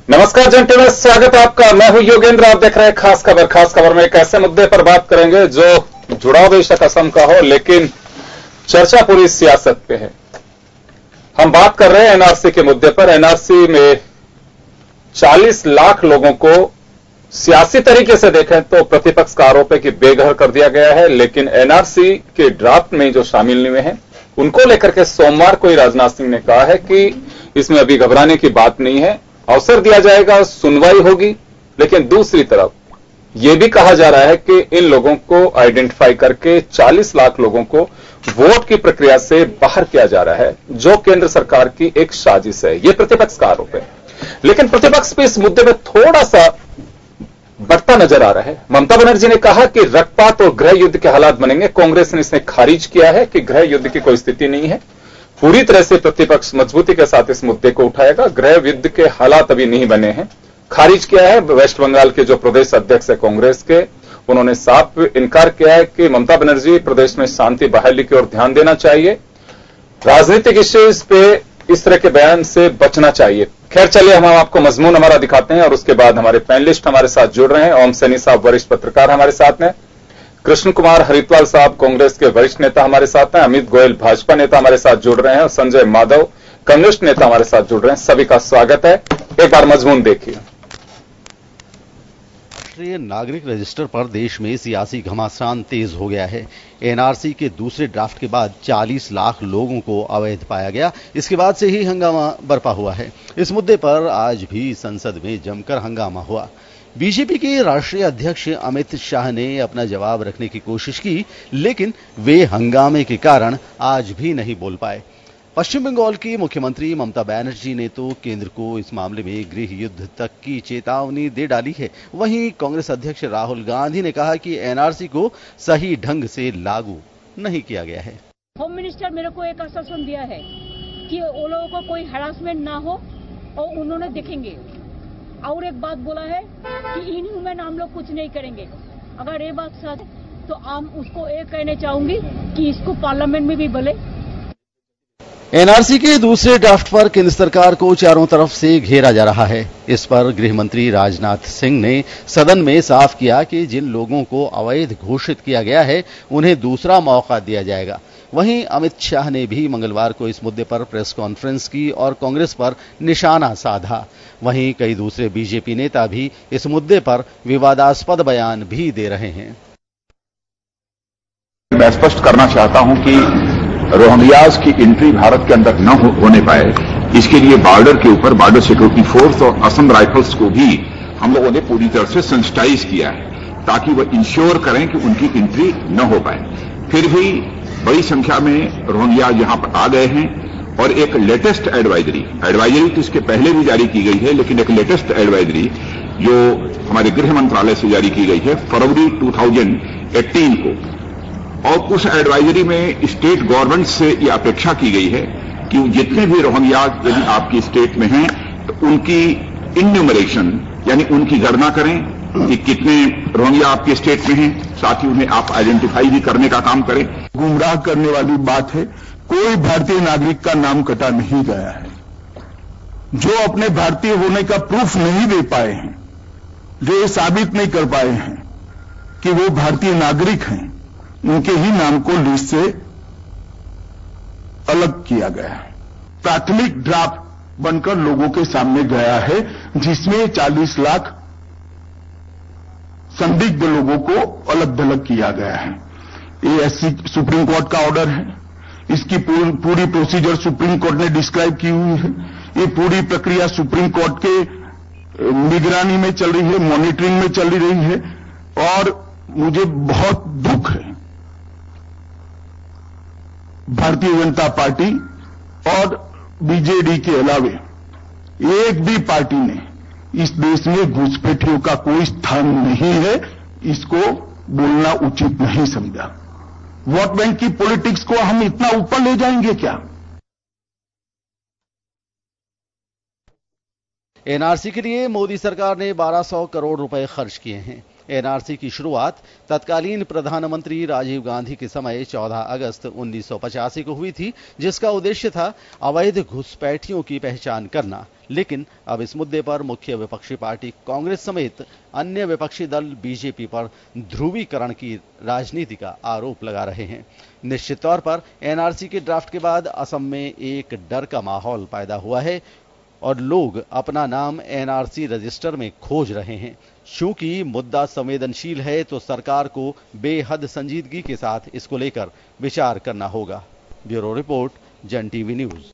नमस्कार जनता में स्वागत है आपका। मैं हूं योगेंद्र। आप देख रहे हैं खास खबर। खास खबर में एक ऐसे मुद्दे पर बात करेंगे जो जुड़ाव बेशक असम का हो, लेकिन चर्चा पूरी सियासत पे है। हम बात कर रहे हैं एनआरसी के मुद्दे पर। एनआरसी में 40 लाख लोगों को सियासी तरीके से देखें तो प्रतिपक्ष का आरोप है कि बेघर कर दिया गया है, लेकिन एनआरसी के ड्राफ्ट में जो शामिल नहीं हुए हैं उनको लेकर के सोमवार को ही राजनाथ सिंह ने कहा है कि इसमें अभी घबराने की बात नहीं है, अवसर दिया जाएगा, सुनवाई होगी। लेकिन दूसरी तरफ यह भी कहा जा रहा है कि इन लोगों को आइडेंटिफाई करके 40 लाख लोगों को वोट की प्रक्रिया से बाहर किया जा रहा है, जो केंद्र सरकार की एक साजिश है। यह प्रतिपक्ष का आरोप है, लेकिन प्रतिपक्ष भी इस मुद्दे में थोड़ा सा बढ़ता नजर आ रहा है। ममता बनर्जी ने कहा कि रक्तपात और गृह युद्ध के हालात बनेंगे। कांग्रेस ने इसने खारिज किया है कि गृह युद्ध की कोई स्थिति नहीं है। पूरी तरह से प्रतिपक्ष मजबूती के साथ इस मुद्दे को उठाएगा। गृह युद्ध के हालात अभी नहीं बने हैं, खारिज किया है। वेस्ट बंगाल के जो प्रदेश अध्यक्ष है कांग्रेस के, उन्होंने साफ इनकार किया है कि ममता बनर्जी प्रदेश में शांति बहाली की ओर ध्यान देना चाहिए, राजनीतिक इश्यूज पे इस तरह के बयान से बचना चाहिए। खैर चलिए हम आपको मजमून हमारा दिखाते हैं और उसके बाद हमारे पैनलिस्ट हमारे साथ जुड़ रहे हैं। ओम सैनी साहब वरिष्ठ पत्रकार हमारे साथ हैं, कृष्ण कुमार हरिद्वाल साहब कांग्रेस के वरिष्ठ नेता हमारे साथ हैं, अमित गोयल भाजपा नेता हमारे साथ जुड़ रहे हैं और संजय माधव कम्युनिस्ट नेता हमारे साथ जुड़ रहे हैं। सभी का स्वागत है। एक बार मजमून देखिए। राष्ट्रीय नागरिक रजिस्टर पर देश में सियासी घमासान तेज हो गया है। एनआरसी के दूसरे ड्राफ्ट के बाद 40 लाख लोगों को अवैध पाया गया। इसके बाद से ही हंगामा बरपा हुआ है। इस मुद्दे पर आज भी संसद में जमकर हंगामा हुआ। बीजेपी के राष्ट्रीय अध्यक्ष अमित शाह ने अपना जवाब रखने की कोशिश की, लेकिन वे हंगामे के कारण आज भी नहीं बोल पाए। पश्चिम बंगाल की मुख्यमंत्री ममता बनर्जी ने तो केंद्र को इस मामले में गृह युद्ध तक की चेतावनी दे डाली है। वहीं कांग्रेस अध्यक्ष राहुल गांधी ने कहा कि एनआरसी को सही ढंग से लागू नहीं किया गया है। होम मिनिस्टर मेरे को एक आश्वासन दिया है कि वो लोगों को कोई हरासमेंट ना हो और उन्होंने देखेंगे। और एक बात बोला है कि इनह्यूमन हम लोग कुछ नहीं करेंगे। अगर ये बात सच है तो हम उसको ये कहना चाहूंगी कि इसको पार्लियामेंट में भी बोले। एनआरसी के दूसरे ड्राफ्ट पर केंद्र सरकार को चारों तरफ से घेरा जा रहा है। इस पर गृह मंत्री राजनाथ सिंह ने सदन में साफ किया कि जिन लोगों को अवैध घोषित किया गया है उन्हें दूसरा मौका दिया जाएगा। वहीं अमित शाह ने भी मंगलवार को इस मुद्दे पर प्रेस कॉन्फ्रेंस की और कांग्रेस पर निशाना साधा। वहीं कई दूसरे बीजेपी नेता भी इस मुद्दे पर विवादास्पद बयान भी दे रहे हैं। मैं स्पष्ट करना चाहता हूं कि रोहिंग्यास की एंट्री भारत के अंदर न होने पाए, इसके लिए बॉर्डर के ऊपर बॉर्डर सिक्योरिटी फोर्स और असम राइफल्स को भी हम लोगों ने पूरी तरह से सेंसिटाइज किया है ताकि वो इंश्योर करें कि उनकी एंट्री न हो पाए। फिर भी बड़ी संख्या में रोहिंग्या यहां पर आ गए हैं और एक लेटेस्ट एडवाइजरी तो इसके पहले भी जारी की गई है, लेकिन एक लेटेस्ट एडवाइजरी जो हमारे गृह मंत्रालय से जारी की गई है फरवरी 2018 को, और उस एडवाइजरी में स्टेट गवर्नमेंट से यह अपेक्षा की गई है कि जितने भी रोहिंग्या यदि आपकी स्टेट में हैं तो उनकी इन्यूमरेशन यानी उनकी गणना करें कि कितने रोहिंग्या आपके स्टेट में हैं, साथ ही उन्हें आप आइडेंटिफाई भी करने का काम करें। गुमराह करने वाली बात है। कोई भारतीय नागरिक का नाम कटा नहीं गया है। जो अपने भारतीय होने का प्रूफ नहीं दे पाए हैं, जो ये साबित नहीं कर पाए हैं कि वो भारतीय नागरिक हैं, उनके ही नाम को लिस्ट से अलग किया गया है। प्राथमिक ड्राफ्ट बनकर लोगों के सामने गया है, जिसमें 40 लाख संदिग्ध लोगों को अलग थलग किया गया है। ये सुप्रीम कोर्ट का ऑर्डर है। इसकी पूरी प्रोसीजर सुप्रीम कोर्ट ने डिस्क्राइब की हुई है। ये पूरी प्रक्रिया सुप्रीम कोर्ट के निगरानी में चल रही है, मॉनिटरिंग में चल रही है। और मुझे बहुत दुख है भारतीय जनता पार्टी और बीजेडी के अलावे एक भी पार्टी ने इस देश में घुसपैठियों का कोई स्थान नहीं है, इसको बोलना उचित नहीं समझा। वोट बैंक की पॉलिटिक्स को हम इतना ऊपर ले जाएंगे क्या? एनआरसी के लिए मोदी सरकार ने 1200 करोड़ रुपए खर्च किए हैं। एनआरसी की शुरुआत तत्कालीन प्रधानमंत्री राजीव गांधी के समय 14 अगस्त 1985 को हुई थी, जिसका उद्देश्य था अवैध घुसपैठियों की पहचान करना। लेकिन अब इस मुद्दे पर मुख्य विपक्षी पार्टी कांग्रेस समेत अन्य विपक्षी दल बीजेपी पर ध्रुवीकरण की राजनीति का आरोप लगा रहे हैं। निश्चित तौर पर एनआरसी के ड्राफ्ट के बाद असम में एक डर का माहौल पैदा हुआ है और लोग अपना नाम एनआरसी रजिस्टर में खोज रहे हैं। चूंकि मुद्दा संवेदनशील है तो सरकार को बेहद संजीदगी के साथ इसको लेकर विचार करना होगा। Bureau report, Jan TV news.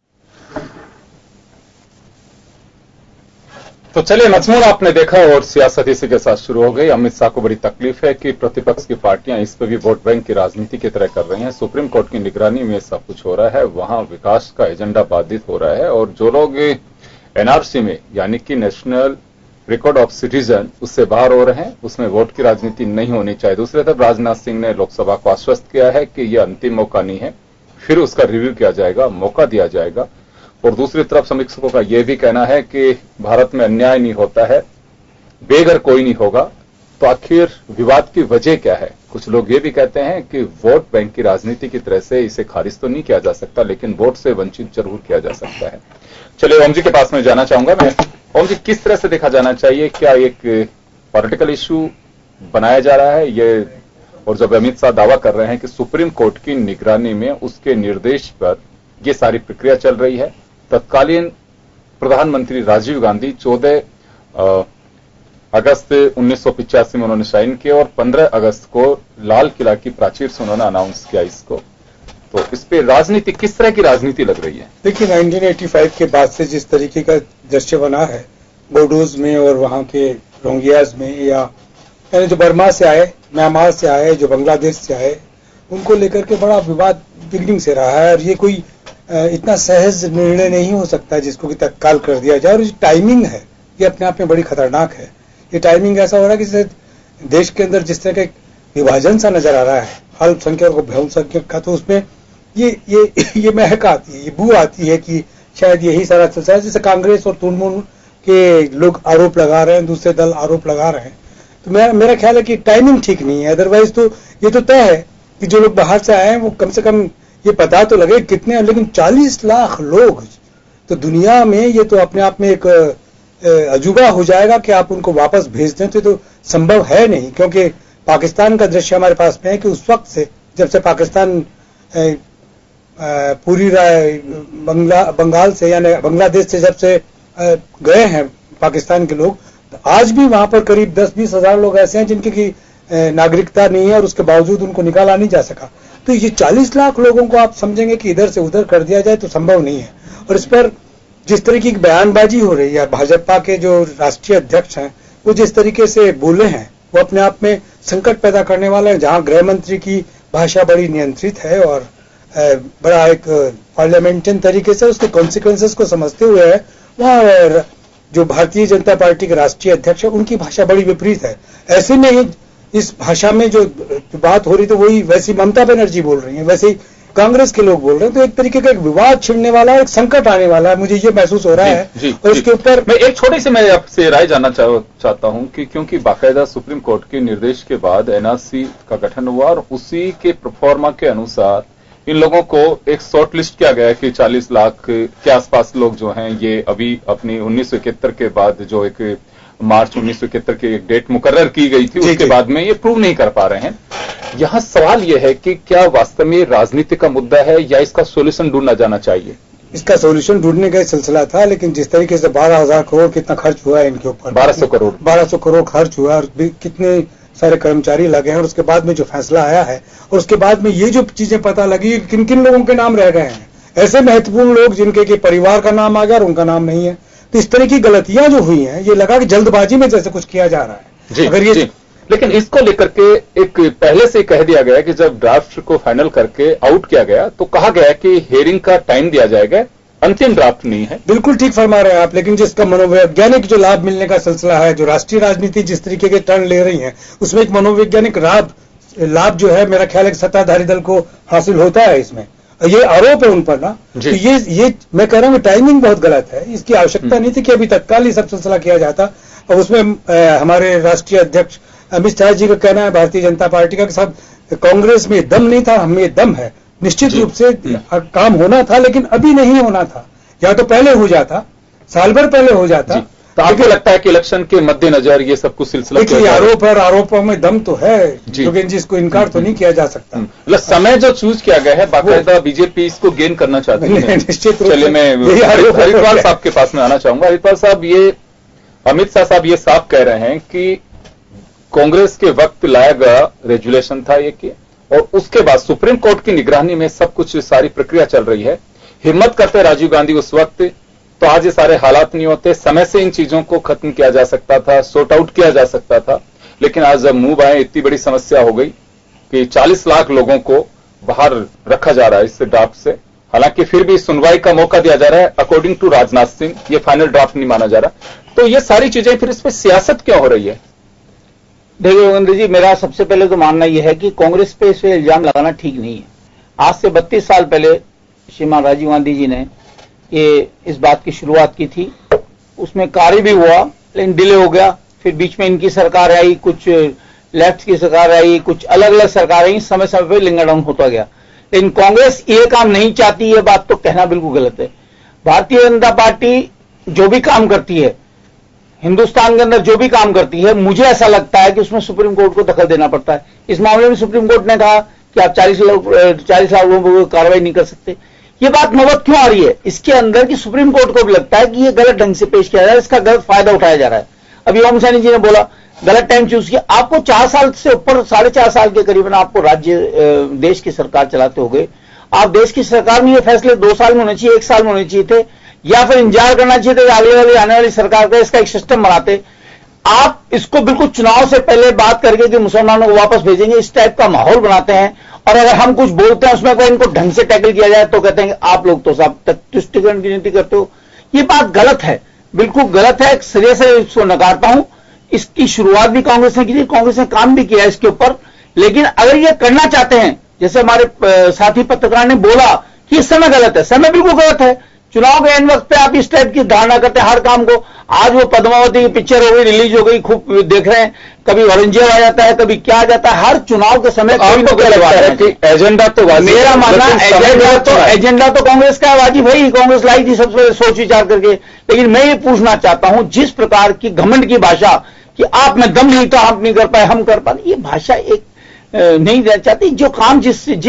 तो चलिए, मजमून आपने देखा और सियासत इसी के साथ शुरू हो गई। अमित शाह को बड़ी तकलीफ है कि प्रतिपक्ष की पार्टियां इस पर भी वोट बैंक की राजनीति की तरह कर रही हैं। सुप्रीम कोर्ट की निगरानी में सब कुछ हो रहा है, वहां विकास का एजेंडा बाधित हो रहा है और जो लोग एनआरसी में यानी कि नेशनल रिकॉर्ड ऑफ सिटीजन उससे बाहर हो रहे हैं, उसमें वोट की राजनीति नहीं होनी चाहिए। दूसरी तरफ राजनाथ सिंह ने लोकसभा को आश्वस्त किया है कि यह अंतिम मौका नहीं है, फिर उसका रिव्यू किया जाएगा, मौका दिया जाएगा। और दूसरी तरफ समीक्षकों का यह भी कहना है कि भारत में अन्याय नहीं होता है, बेघर कोई नहीं होगा। तो आखिर विवाद की वजह क्या है? कुछ लोग ये भी कहते हैं कि वोट बैंक की राजनीति की तरह से इसे खारिज तो नहीं किया जा सकता, लेकिन वोट से वंचित जरूर किया जा सकता है। चलिए, ओम जी के पास में जाना चाहूंगा मैं। ओम जी, किस तरह से देखा जाना चाहिए? क्या एक पॉलिटिकल इश्यू बनाया जा रहा है ये? और जब अमित शाह दावा कर रहे हैं कि सुप्रीम कोर्ट की निगरानी में उसके निर्देश पर यह सारी प्रक्रिया चल रही है, तत्कालीन प्रधानमंत्री राजीव गांधी 14 अगस्त 1985 में उन्होंने साइन किया और 15 अगस्त को लाल किला की प्राचीर से उन्होंने अनाउंस किया इसको। तो इस पे राजनीति, किस तरह की राजनीति लग रही है? देखिए, 1985 के बाद से जिस तरीके का दृश्य बना है बोडोज में और वहां के रोहिंग्याज में, या जो बर्मा से आए, म्यांमार से आए, जो बांग्लादेश से आए, उनको लेकर के बड़ा विवाद बिगिनिंग से रहा है। और ये कोई इतना सहज निर्णय नहीं हो सकता जिसको कि तत्काल कर दिया जाए। और जो टाइमिंग है ये अपने आप में बड़ी खतरनाक है। ये टाइमिंग ऐसा हो रहा है कि देश के अंदर जिस तरह का विभाजन सा नजर आ रहा है, अल्पसंख्यक और बहुसंख्यक का, तो उसमें ये महक आती है, ये बू आती है कि शायद यही सारा चलता है। जैसे कांग्रेस और तृणमूल के लोग आरोप लगा रहे हैं, दूसरे दल आरोप लगा रहे हैं। तो मेरा ख्याल है कि टाइमिंग ठीक नहीं है। अदरवाइज तो ये तो तय है कि जो लोग बाहर से आए हैं वो कम से कम ये पता तो लगे कितने हैं, लेकिन 40 लाख लोग तो दुनिया में, ये तो अपने आप में एक अजूबा हो जाएगा कि आप उनको वापस भेज दें। तो संभव है नहीं, क्योंकि पाकिस्तान का दृश्य हमारे पास में है कि उस वक्त से जब से पाकिस्तान पूरी बंगाल से यानी बांग्लादेश से जब से गए हैं पाकिस्तान के लोग, तो आज भी वहां पर करीब 10-20 हजार लोग ऐसे हैं जिनकी की नागरिकता नहीं है और उसके बावजूद उनको निकाला नहीं जा सका। तो ये 40 लाख लोगों को आप समझेंगे कि इधर से उधर कर दिया जाए तो संभव नहीं है। और इस पर जिस तरीके की बयानबाजी हो रही है, भाजपा के जो राष्ट्रीय अध्यक्ष हैं वो जिस तरीके से बोले हैं वो अपने आप में संकट पैदा करने वाला है। जहां गृह मंत्री की भाषा बड़ी नियंत्रित है और बड़ा एक पार्लियामेंटियन तरीके से उसके कॉन्सिक्वेंसेस को समझते हुए है, वहां जो भारतीय जनता पार्टी के राष्ट्रीय अध्यक्ष है उनकी भाषा बड़ी विपरीत है। ऐसे में ही इस भाषा में जो बात हो रही तो वही वैसी ममता बनर्जी बोल रही है, वैसे ही कांग्रेस के लोग बोल रहे हैं। तो एक तरीके का एक विवाद छिड़ने वाला है, एक संकट आने वाला है, मुझे ये महसूस हो रहा है। और इसके ऊपर मैं एक छोटी सी मैं आपसे राय जानना चाहता हूं कि क्योंकि बाकायदा सुप्रीम कोर्ट के निर्देश के बाद एनआरसी का गठन हुआ और उसी के प्रोफॉर्मा के अनुसार इन लोगों को एक शॉर्ट लिस्ट किया गया कि 40 लाख के आसपास लोग जो हैं ये अभी अपनी 1971 के बाद जो एक मार्च 1971 की एक डेट मुकर्रर की गई थी उसके बाद में ये प्रूव नहीं कर पा रहे हैं। यहां सवाल यह है कि क्या वास्तव में राजनीति का मुद्दा है या इसका सोल्यूशन ढूंढना जाना चाहिए? इसका सोल्यूशन ढूंढने का सिलसिला था, लेकिन जिस तरीके से 12,000 करोड़ कितना खर्च हुआ है इनके ऊपर, 1200 करोड़ खर्च हुआ और कितने सारे कर्मचारी लगे हैं, और उसके बाद में जो फैसला आया है और उसके बाद में ये जो चीजें पता लगी किन किन लोगों के नाम रह गए हैं, ऐसे महत्वपूर्ण लोग जिनके के परिवार का नाम आ गया और उनका नाम नहीं है। तो इस तरह की गलतियां जो हुई हैं, ये लगा कि जल्दबाजी में जैसे कुछ किया जा रहा है। जी, अगर ये जी। लेकिन इसको लेकर के एक पहले से कह दिया गया कि जब ड्राफ्ट को फाइनल करके आउट किया गया तो कहा गया कि हियरिंग का टाइम दिया जाएगा, अंतिम ड्राफ्ट नहीं है। बिल्कुल ठीक फरमा रहे हैं आप, लेकिन जिसका मनोवैज्ञानिक जो लाभ मिलने का सिलसिला है, जो राष्ट्रीय राजनीति जिस तरीके के टर्न ले रही है, उसमें एक मनोवैज्ञानिक लाभ जो है मेरा ख्याल है सत्ताधारी दल को हासिल होता है। इसमें ये आरोप है उन पर ना, तो ये मैं कह रहा हूँ टाइमिंग बहुत गलत है। इसकी आवश्यकता नहीं थी कि अभी तत्काल ही सब सिलसिला किया जाता। और उसमें हमारे राष्ट्रीय अध्यक्ष अमित शाह जी का कहना है भारतीय जनता पार्टी का कि साहब कांग्रेस में दम नहीं था, हमें दम है। निश्चित रूप से काम होना था, लेकिन अभी नहीं होना था, या तो पहले हो जाता, साल भर पहले हो जाता। तो आपको लगता है कि इलेक्शन के मद्देनजर ये सब कुछ सिलसिला देखिए, आरोप और आरोपों में दम तो है योगेंद्र जी, इसको इनकार तो नहीं किया जा सकता। मतलब समय जो चूज किया गया है, बाकायदा बीजेपी इसको गेन करना चाहती है। निश्चित। चलिए, मैं हरिद्वार साहब के पास में आना चाहूंगा। हरिद्वार साहब, ये अमित शाह साहब ये साफ कह रहे हैं कि कांग्रेस के वक्त लाया गया रेजुलेशन था ये कि, और उसके बाद सुप्रीम कोर्ट की निगरानी में सब कुछ सारी प्रक्रिया चल रही है। हिम्मत करते राजीव गांधी उस वक्त, तो आज ये सारे हालात नहीं होते। समय से इन चीजों को खत्म किया जा सकता था, सॉर्ट आउट किया जा सकता था। लेकिन आज जब मूव आए, इतनी बड़ी समस्या हो गई कि 40 लाख लोगों को बाहर रखा जा रहा है इस ड्राफ्ट से। हालांकि फिर भी सुनवाई का मौका दिया जा रहा है। अकॉर्डिंग टू राजनाथ सिंह, ये फाइनल ड्राफ्ट नहीं माना जा रहा। तो ये सारी चीजें फिर इसमें सियासत क्यों हो रही है? देखिए योगेंद्र जी, मेरा सबसे पहले तो मानना यह है कि कांग्रेस पे इस इल्जाम लगाना ठीक नहीं है। आज से 32 साल पहले श्रीमान राजीव गांधी जी ने ये इस बात की शुरुआत की थी, उसमें कार्य भी हुआ, लेकिन डिले हो गया। फिर बीच में इनकी सरकार आई, कुछ लेफ्ट की सरकार आई, कुछ अलग अलग सरकार आई, समय समय पर लिंगर डाउन होता गया। लेकिन कांग्रेस ये काम नहीं चाहती, ये बात तो कहना बिल्कुल गलत है। भारतीय जनता पार्टी जो भी काम करती है, हिंदुस्तान के अंदर जो भी काम करती है, मुझे ऐसा लगता है कि उसमें सुप्रीम कोर्ट को दखल देना पड़ता है। इस मामले में सुप्रीम कोर्ट ने कहा कि आप 40 लाख लोगों पर कार्रवाई नहीं कर सकते। ये बात नौबत क्यों आ रही है इसके अंदर कि सुप्रीम कोर्ट को भी लगता है कि ये गलत ढंग से पेश किया जा रहा है, इसका गलत फायदा उठाया जा रहा है। अभी ओम सैनी जी ने बोला गलत टाइम चूज किया। आपको 4 साल से ऊपर, 4.5 साल के करीबन आपको देश की सरकार चलाते हो गए। आप देश की सरकार में ये फैसले 2 साल में होने चाहिए, 1 साल में होने चाहिए थे, या फिर इंतजार करना चाहिए था आने वाली सरकार का इसका एक सिस्टम बनाते। आप इसको बिल्कुल चुनाव से पहले बात करके कि मुसलमानों को वापस भेजेंगे, इस टाइप का माहौल बनाते हैं। और अगर हम कुछ बोलते हैं उसमें कोई इनको ढंग से टैकल किया जाए तो कहते हैं कि आप लोग तो सब तुष्टिकरण की नीति करते हो। ये बात गलत है, बिल्कुल गलत है, सिरे से इसको नकारता हूं। इसकी शुरुआत भी कांग्रेस ने की थी, कांग्रेस ने काम भी किया इसके ऊपर। लेकिन अगर ये करना चाहते हैं, जैसे हमारे साथी पत्रकार ने बोला कि इस समय गलत है, समय बिल्कुल गलत है। चुनाव के एंड वक्त पे आप इस टाइप की धारणा करते हैं हर काम को। आज वो पद्मावती की पिक्चर हो गई, रिलीज हो गई, खूब देख रहे हैं, कभी औरंगजेब आ जाता है, कभी क्या आ जाता है। हर चुनाव के समय आपको क्या लगता है कि एजेंडा तो मेरा मानना एजेंडा तो कांग्रेस का वाजिब है, कांग्रेस लाई थी सबसे सोच विचार करके। लेकिन मैं ये पूछना चाहता हूं, जिस प्रकार की घमंड की भाषा कि आप में दम नहीं था, आप नहीं कर पाए, हम कर पाए, ये भाषा एक नहीं देना चाहती। जो काम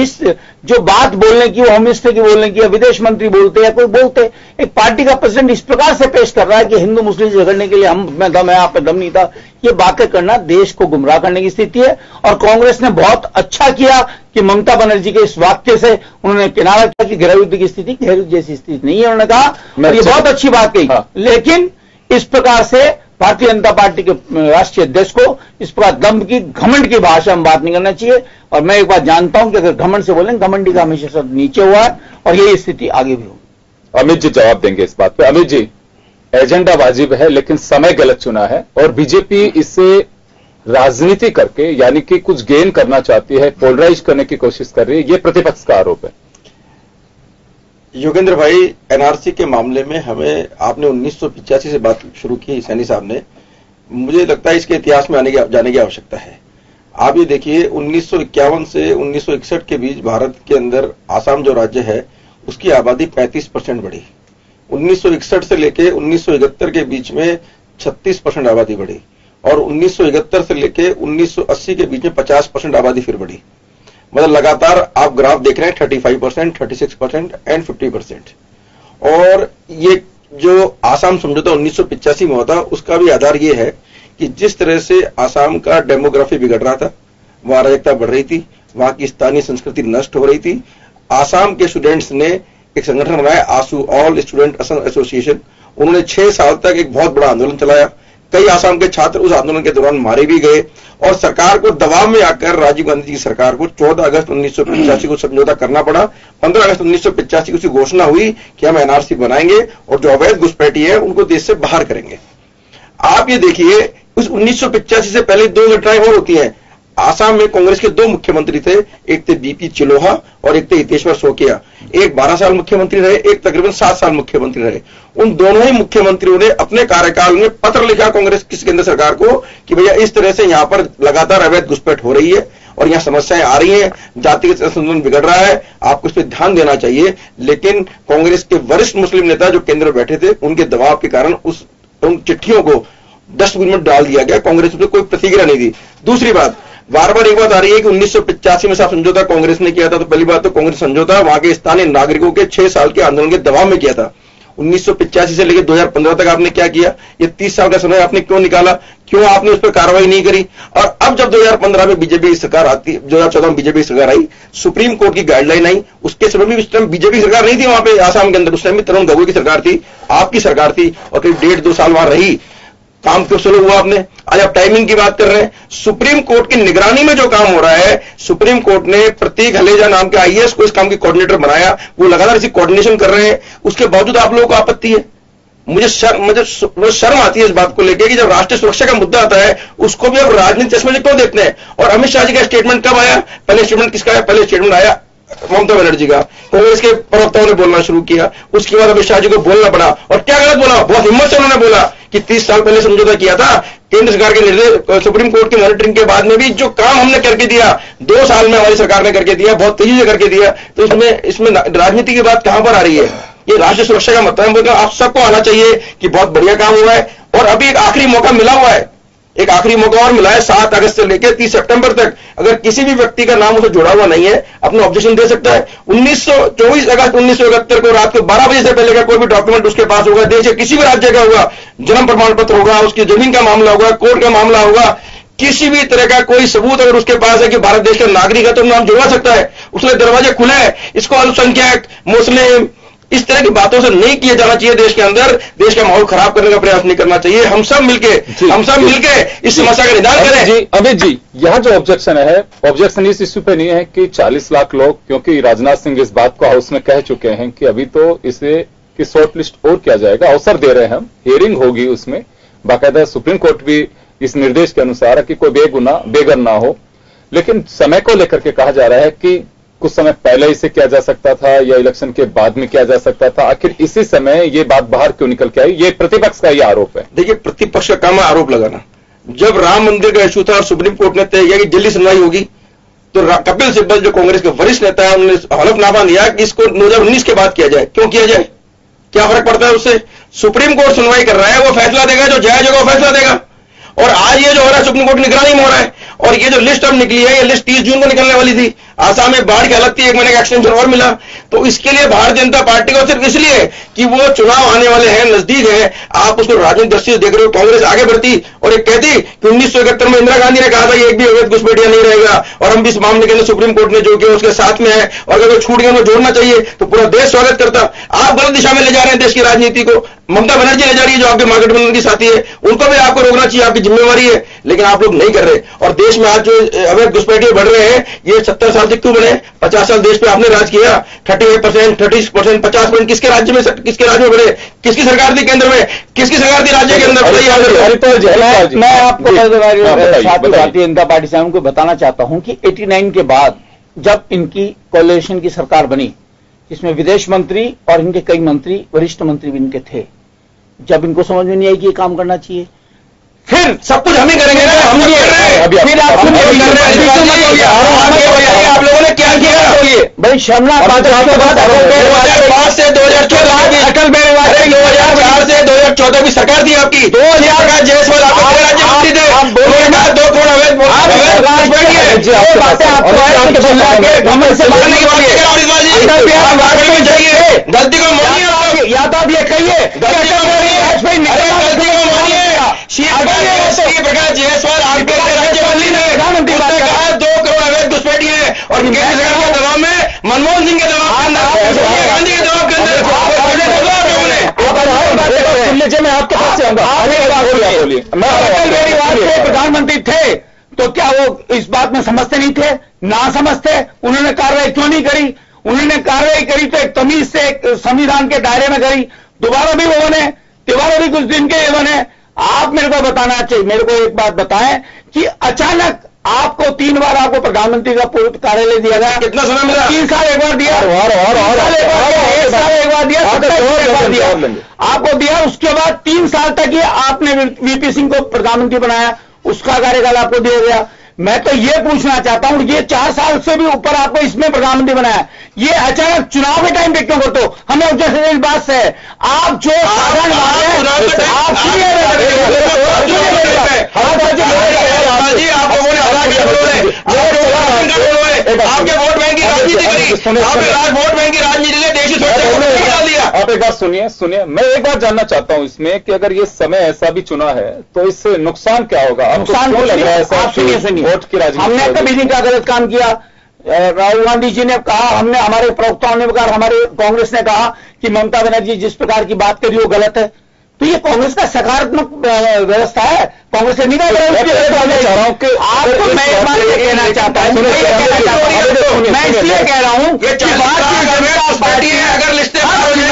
जो बात बोलने की, वो होम मिनिस्टर की बोलने की, या विदेश मंत्री बोलते या कोई बोलते, एक पार्टी का प्रेसिडेंट इस प्रकार से पेश कर रहा है कि हिंदू मुस्लिम से झगड़ने के लिए हम में दम है, आप में दम नहीं था, ये बातें करना देश को गुमराह करने की स्थिति है। और कांग्रेस ने बहुत अच्छा किया कि ममता बनर्जी के इस वाक्य से उन्होंने किनारा किया कि गृह युद्ध की स्थिति गृह युद्ध जैसी स्थिति नहीं है, उन्होंने कहा, और ये बहुत अच्छी बात कही। लेकिन इस प्रकार से भारतीय जनता पार्टी के राष्ट्रीय अध्यक्ष को इस प्रकार दम्भ की, घमंड की भाषा में बात नहीं करना चाहिए। और मैं एक बात जानता हूं कि अगर घमंड से बोलेंगे, घमंडी का हमेशा सब नीचे हुआ है और यही स्थिति आगे भी होगी। अमित जी जवाब देंगे इस बात पे। अमित जी, एजेंडा वाजिब है लेकिन समय गलत चुना है, और बीजेपी इससे राजनीति करके यानी कि कुछ गेन करना चाहती है, पोलराइज करने की कोशिश कर रही है, ये प्रतिपक्ष का आरोप है। योगेंद्र भाई, एनआरसी के मामले में हमें, आपने 1985 से बात शुरू की सैनी साहब ने, मुझे लगता है इसके इतिहास में जाने की आवश्यकता है। आप ये देखिए 1951 से 1961 के बीच भारत के अंदर आसाम जो राज्य है उसकी आबादी 35% बढ़ी। 1961 से लेके 1971 के बीच में 36% आबादी बढ़ी, और 1971 से लेके 1980 के बीच में 50% आबादी फिर बढ़ी। मतलब लगातार आप ग्राफ देख रहे हैं 35%, 36% एंड 50%। और ये जो आसाम समझौता 1985 में हुआ था, उसका भी आधार ये है कि जिस तरह से आसाम का डेमोग्राफी बिगड़ रहा था, वहां अराजकता बढ़ रही थी, वहां की स्थानीय संस्कृति नष्ट हो रही थी, आसाम के स्टूडेंट्स ने एक संगठन बनाया, आसू, ऑल स्टूडेंट एसोसिएशन। उन्होंने 6 साल तक एक बहुत बड़ा आंदोलन चलाया। कई आसाम के छात्र उस आंदोलन के दौरान मारे भी गए, और सरकार को दबाव में आकर राजीव गांधी जी की सरकार को 14 अगस्त 1985 को समझौता करना पड़ा। 15 अगस्त 1985 को उसकी घोषणा हुई कि हम एनआरसी बनाएंगे और जो अवैध घुसपैठी है उनको देश से बाहर करेंगे। आप ये देखिए, उस 1985 से पहले 2 घटनाएं और होती हैं। आसाम में कांग्रेस के 2 मुख्यमंत्री थे, एक थे बीपी चिलोहा और एक थे हितेश्वर शोकिया। एक 12 साल मुख्यमंत्री रहे, एक तकरीबन 7 साल मुख्यमंत्री रहे। उन दोनों ही मुख्यमंत्रियों ने अपने कार्यकाल में पत्र लिखा कांग्रेस की केंद्र सरकार को कि भैया इस तरह से यहां पर लगातार अवैध घुसपैठ हो रही है और यहां समस्याएं आ रही हैं, जातिगत संतुलन बिगड़ रहा है, आपको इस पर ध्यान देना चाहिए। लेकिन कांग्रेस के वरिष्ठ मुस्लिम नेता जो केंद्र में बैठे थे, उनके दबाव के कारण उन चिट्ठियों को डस्टबिन में डाल दिया गया। कांग्रेस ने कोई प्रतिक्रिया नहीं दी। दूसरी बात, बार बार एक बात आ रही है कि 1985 में साफ समझौता कांग्रेस ने किया था। तो पहली बात तो कांग्रेस समझौता वहां के स्थानीय नागरिकों के 6 साल के आंदोलन के दबाव में किया था। 1985 से लेकर 2015 तक आपने क्या किया? ये 30 साल का समय आपने क्यों निकाला? क्यों आपने उस पर कार्रवाई नहीं करी? और अब जब 2015 में बीजेपी सरकार आती, 2014 में बीजेपी सरकार आई, सुप्रीम कोर्ट की गाइडलाइन आई, उसके समय भी उस टाइम बीजेपी सरकार नहीं थी वहां पे आसाम के अंदर, उस टाइम भी तरुण गोगोई की सरकार थी, आपकी सरकार थी, और करीब 1.5-2 साल वहां रही। काम क्यों शुरू हुआ आपने? आज आप टाइमिंग की बात कर रहे हैं। सुप्रीम कोर्ट की निगरानी में जो काम हो रहा है, सुप्रीम कोर्ट ने प्रतीक हलेजा नाम के आईएएस को इस काम की कोऑर्डिनेटर बनाया, वो लगातार इसी कोऑर्डिनेशन कर रहे हैं, उसके बावजूद आप लोगों को आपत्ति है। मुझे शर्म आती है इस बात को लेकर कि जब राष्ट्रीय सुरक्षा का मुद्दा आता है, उसको भी अब राजनीतिक चश्मे से क्यों देखते हैं। और अमित शाह जी का स्टेटमेंट कब आया? पहले स्टेटमेंट किसका है? पहले स्टेटमेंट आया ममता बनर्जी का, कांग्रेस के प्रवक्ताओं ने बोलना शुरू किया, उसके बाद अमित शाह जी को बोलना पड़ा। और क्या गलत बोला? बहुत हिम्मत से उन्होंने बोला कि 30 साल पहले समझौता किया था, केंद्र सरकार के निर्देश, सुप्रीम कोर्ट की मॉनिटरिंग के बाद में भी जो काम हमने करके दिया, 2 साल में हमारी सरकार ने करके दिया, बहुत तेजी से करके दिया। तो इसमें राजनीति की बात कहां पर आ रही है? ये राष्ट्रीय सुरक्षा का मतलब है। आप सबको आना चाहिए कि बहुत बढ़िया काम हुआ है और अभी एक आखिरी मौका मिला हुआ है, एक आखिरी मौका और मिला है। 7 अगस्त से लेकर 30 सितंबर तक अगर किसी भी व्यक्ति का नाम उसे जुड़ा हुआ नहीं है, अपना ऑब्जेक्शन दे सकता है। 24 अगस्त 1971 को रात को 12 बजे से पहले का कोई भी डॉक्यूमेंट उसके पास होगा, देश के किसी भी राज्य का होगा, जन्म प्रमाण पत्र होगा, उसकी जमीन का मामला होगा, कोर्ट का मामला होगा, किसी भी तरह का कोई सबूत अगर उसके पास है कि भारत देश का नागरिक है तो नाम जुड़वा सकता है। उसके दरवाजे खुले हैं। इसको अल्पसंख्यक, मुस्लिम, इस तरह की बातों से नहीं किया जाना चाहिए। देश के अंदर देश का माहौल खराब करने का प्रयास नहीं करना चाहिए। हम सब मिलके इस समस्या का निदान करें। जी अमित जी, यहाँ जो ऑब्जेक्शन है, ऑब्जेक्शन इस इश्यू पे नहीं है कि 40 लाख लोग, क्योंकि राजनाथ सिंह इस बात को हाउस में कह चुके हैं कि अभी तो इसे की शॉर्ट लिस्ट और किया जाएगा, अवसर दे रहे हैं हम, हियरिंग होगी, उसमें बाकायदा सुप्रीम कोर्ट भी इस निर्देश के अनुसार कि कोई बेगुनाह ना हो। लेकिन समय को लेकर के कहा जा रहा है कि कुछ समय पहले इसे किया जा सकता था या इलेक्शन के बाद में किया जा सकता था, आखिर इसी समय ये बात बाहर क्यों निकल के आई? ये प्रतिपक्ष का ये आरोप है। देखिए, प्रतिपक्ष का काम है आरोप लगाना। जब राम मंदिर का इश्यू था और सुप्रीम कोर्ट ने तय किया कि जल्दी सुनवाई होगी, तो कपिल सिब्बल जो कांग्रेस के वरिष्ठ नेता है, उन्होंने हलफनामा दिया कि इसको 2019 के बाद किया जाए। क्यों किया जाए? क्या फर्क पड़ता है उससे? सुप्रीम कोर्ट सुनवाई कर रहा है, वो फैसला देगा, जो जायज होगा वो फैसला देगा। और आज ये जो हो रहा है सुप्रीम कोर्ट निगरानी में हो रहा है। और ये जो लिस्ट अब निकली है, ये लिस्ट 30 जून को निकलने वाली थी। आसाम में बाढ़ की हालत थी, 1 महीने का एक्सटेंशन और मिला। तो इसके लिए भारतीय जनता पार्टी को सिर्फ इसलिए कि वो चुनाव आने वाले हैं, नजदीक है, आप उसको राजनीतिक दृष्टि से देख रहे हो। कांग्रेस आगे बढ़ती और एक कहती कि 1971 में इंदिरा गांधी ने कहा था कि एक भी अवैध घुसपैठिया नहीं रहेगा, और हम भी इस मामले के अंदर सुप्रीम कोर्ट ने जो किया उसके साथ में है, और अगर वो छूट गया उनको जोड़ना चाहिए, तो पूरा देश स्वागत करता। आप गलत दिशा में ले जा रहे हैं देश की राजनीति को। ममता बनर्जी ले जा रही है, जो आपके मार्केट बनने की साथी है, उनको भी आपको रोकना चाहिए, आपकी जिम्मेवारी है। लेकिन आप लोग नहीं कर रहे। और देश में आज जो अवैध घुसपैठिए बढ़ रहे हैं, ये 70 साल से क्यों बढ़े? 50 साल देश पे आपने राज किया, 38%, 30%, 50% किसके राज्य में बढ़े? किसकी सरकार थी केंद्र में? किसकी सरकार थी राज्य के अंदर? मैं आपको भारतीय जनता पार्टी से उनको बताना चाहता हूं कि 89 के बाद जब इनकी कोalition की सरकार बनी, जिसमें विदेश मंत्री और इनके कई मंत्री, वरिष्ठ मंत्री भी इनके थे, जब इनको समझ में नहीं आई कि ये काम करना चाहिए, फिर सब कुछ हम ही करेंगे ना, हम ही कर रहे हैं। फिर आप लोगों ने क्या किया? भाई शर्मनाक बात है। 2005 से 2014 अटल बिहारी वाजपेयी 2004 से 2014 की सरकार थी आपकी। 2000 का जायसवाल आपके राज्य मंत्री थे, 2 करोड़ अवैध गलती को मानिए, या तो आप ये कहिए प्रकाश जायसवाल आपके राज्य मंत्री ने कहा 2 करोड़ अवैध घुसपैठी है, और केंद्र सरकार के दबाव में, मनमोहन सिंह के दबाव के अंदर, सोनिया गांधी के दबाव के अंदर मैं आपके पास से आऊंगा। प्रधानमंत्री थे तो क्या वो इस बात में समझते नहीं थे? ना समझते? उन्होंने कार्रवाई क्यों नहीं करी? उन्होंने कार्रवाई करी तो एक तमीज से, एक संविधान के दायरे में करी। दोबारा भी वो बने, तिवारी भी कुछ दिन के बने। आप मेरे को बताना चाहिए, मेरे को एक बात बताएं कि अचानक आपको 3 बार आपको प्रधानमंत्री का पूर्व कार्यालय दिया गया। कितना समय मिला? 3 साल एक बार दिया, 1 साल एक बार दिया, 27 बार दिया आपको दिया। उसके बाद 3 साल तक ये आपने वीपी सिंह को प्रधानमंत्री बनाया, उसका कार्यकाल आपको दिया गया। मैं तो ये पूछना चाहता हूं, ये 4 साल से भी ऊपर आपको इसमें प्रधानमंत्री बनाया, ये अचानक चुनाव के टाइम पे क्यों करते हो? हमें ऑब्जेक्शन इस बात से है, आप जो साधन आपके वोट बैंक की राजनीति करी, वोट बैंक की राजनीति ने देश डाल दिया। आप एक बात सुनिए, मैं एक बात जानना चाहता हूं इसमें कि अगर ये समय ऐसा भी चुना है तो इससे नुकसान क्या होगा? नुकसान क्यों लग रहा है ऐसा? सुनिए, वोट की राजनीति हमने कभी नहीं क्या गलत काम किया। राहुल गांधी जी ने कहा, हमने हमारे प्रवक्ताओं ने कहा, हमारे कांग्रेस ने कहा कि ममता बनर्जी जिस प्रकार की बात करी वो गलत है। तो ये कांग्रेस का सकारात्मक व्यवस्था है, कांग्रेस ने नहीं कहा। आपको मैं एक बात ये कहना चाहता हूं, मैं इसलिए कह रहा हूं कि भारतीय जनता पार्टी है, अगर लिस्टें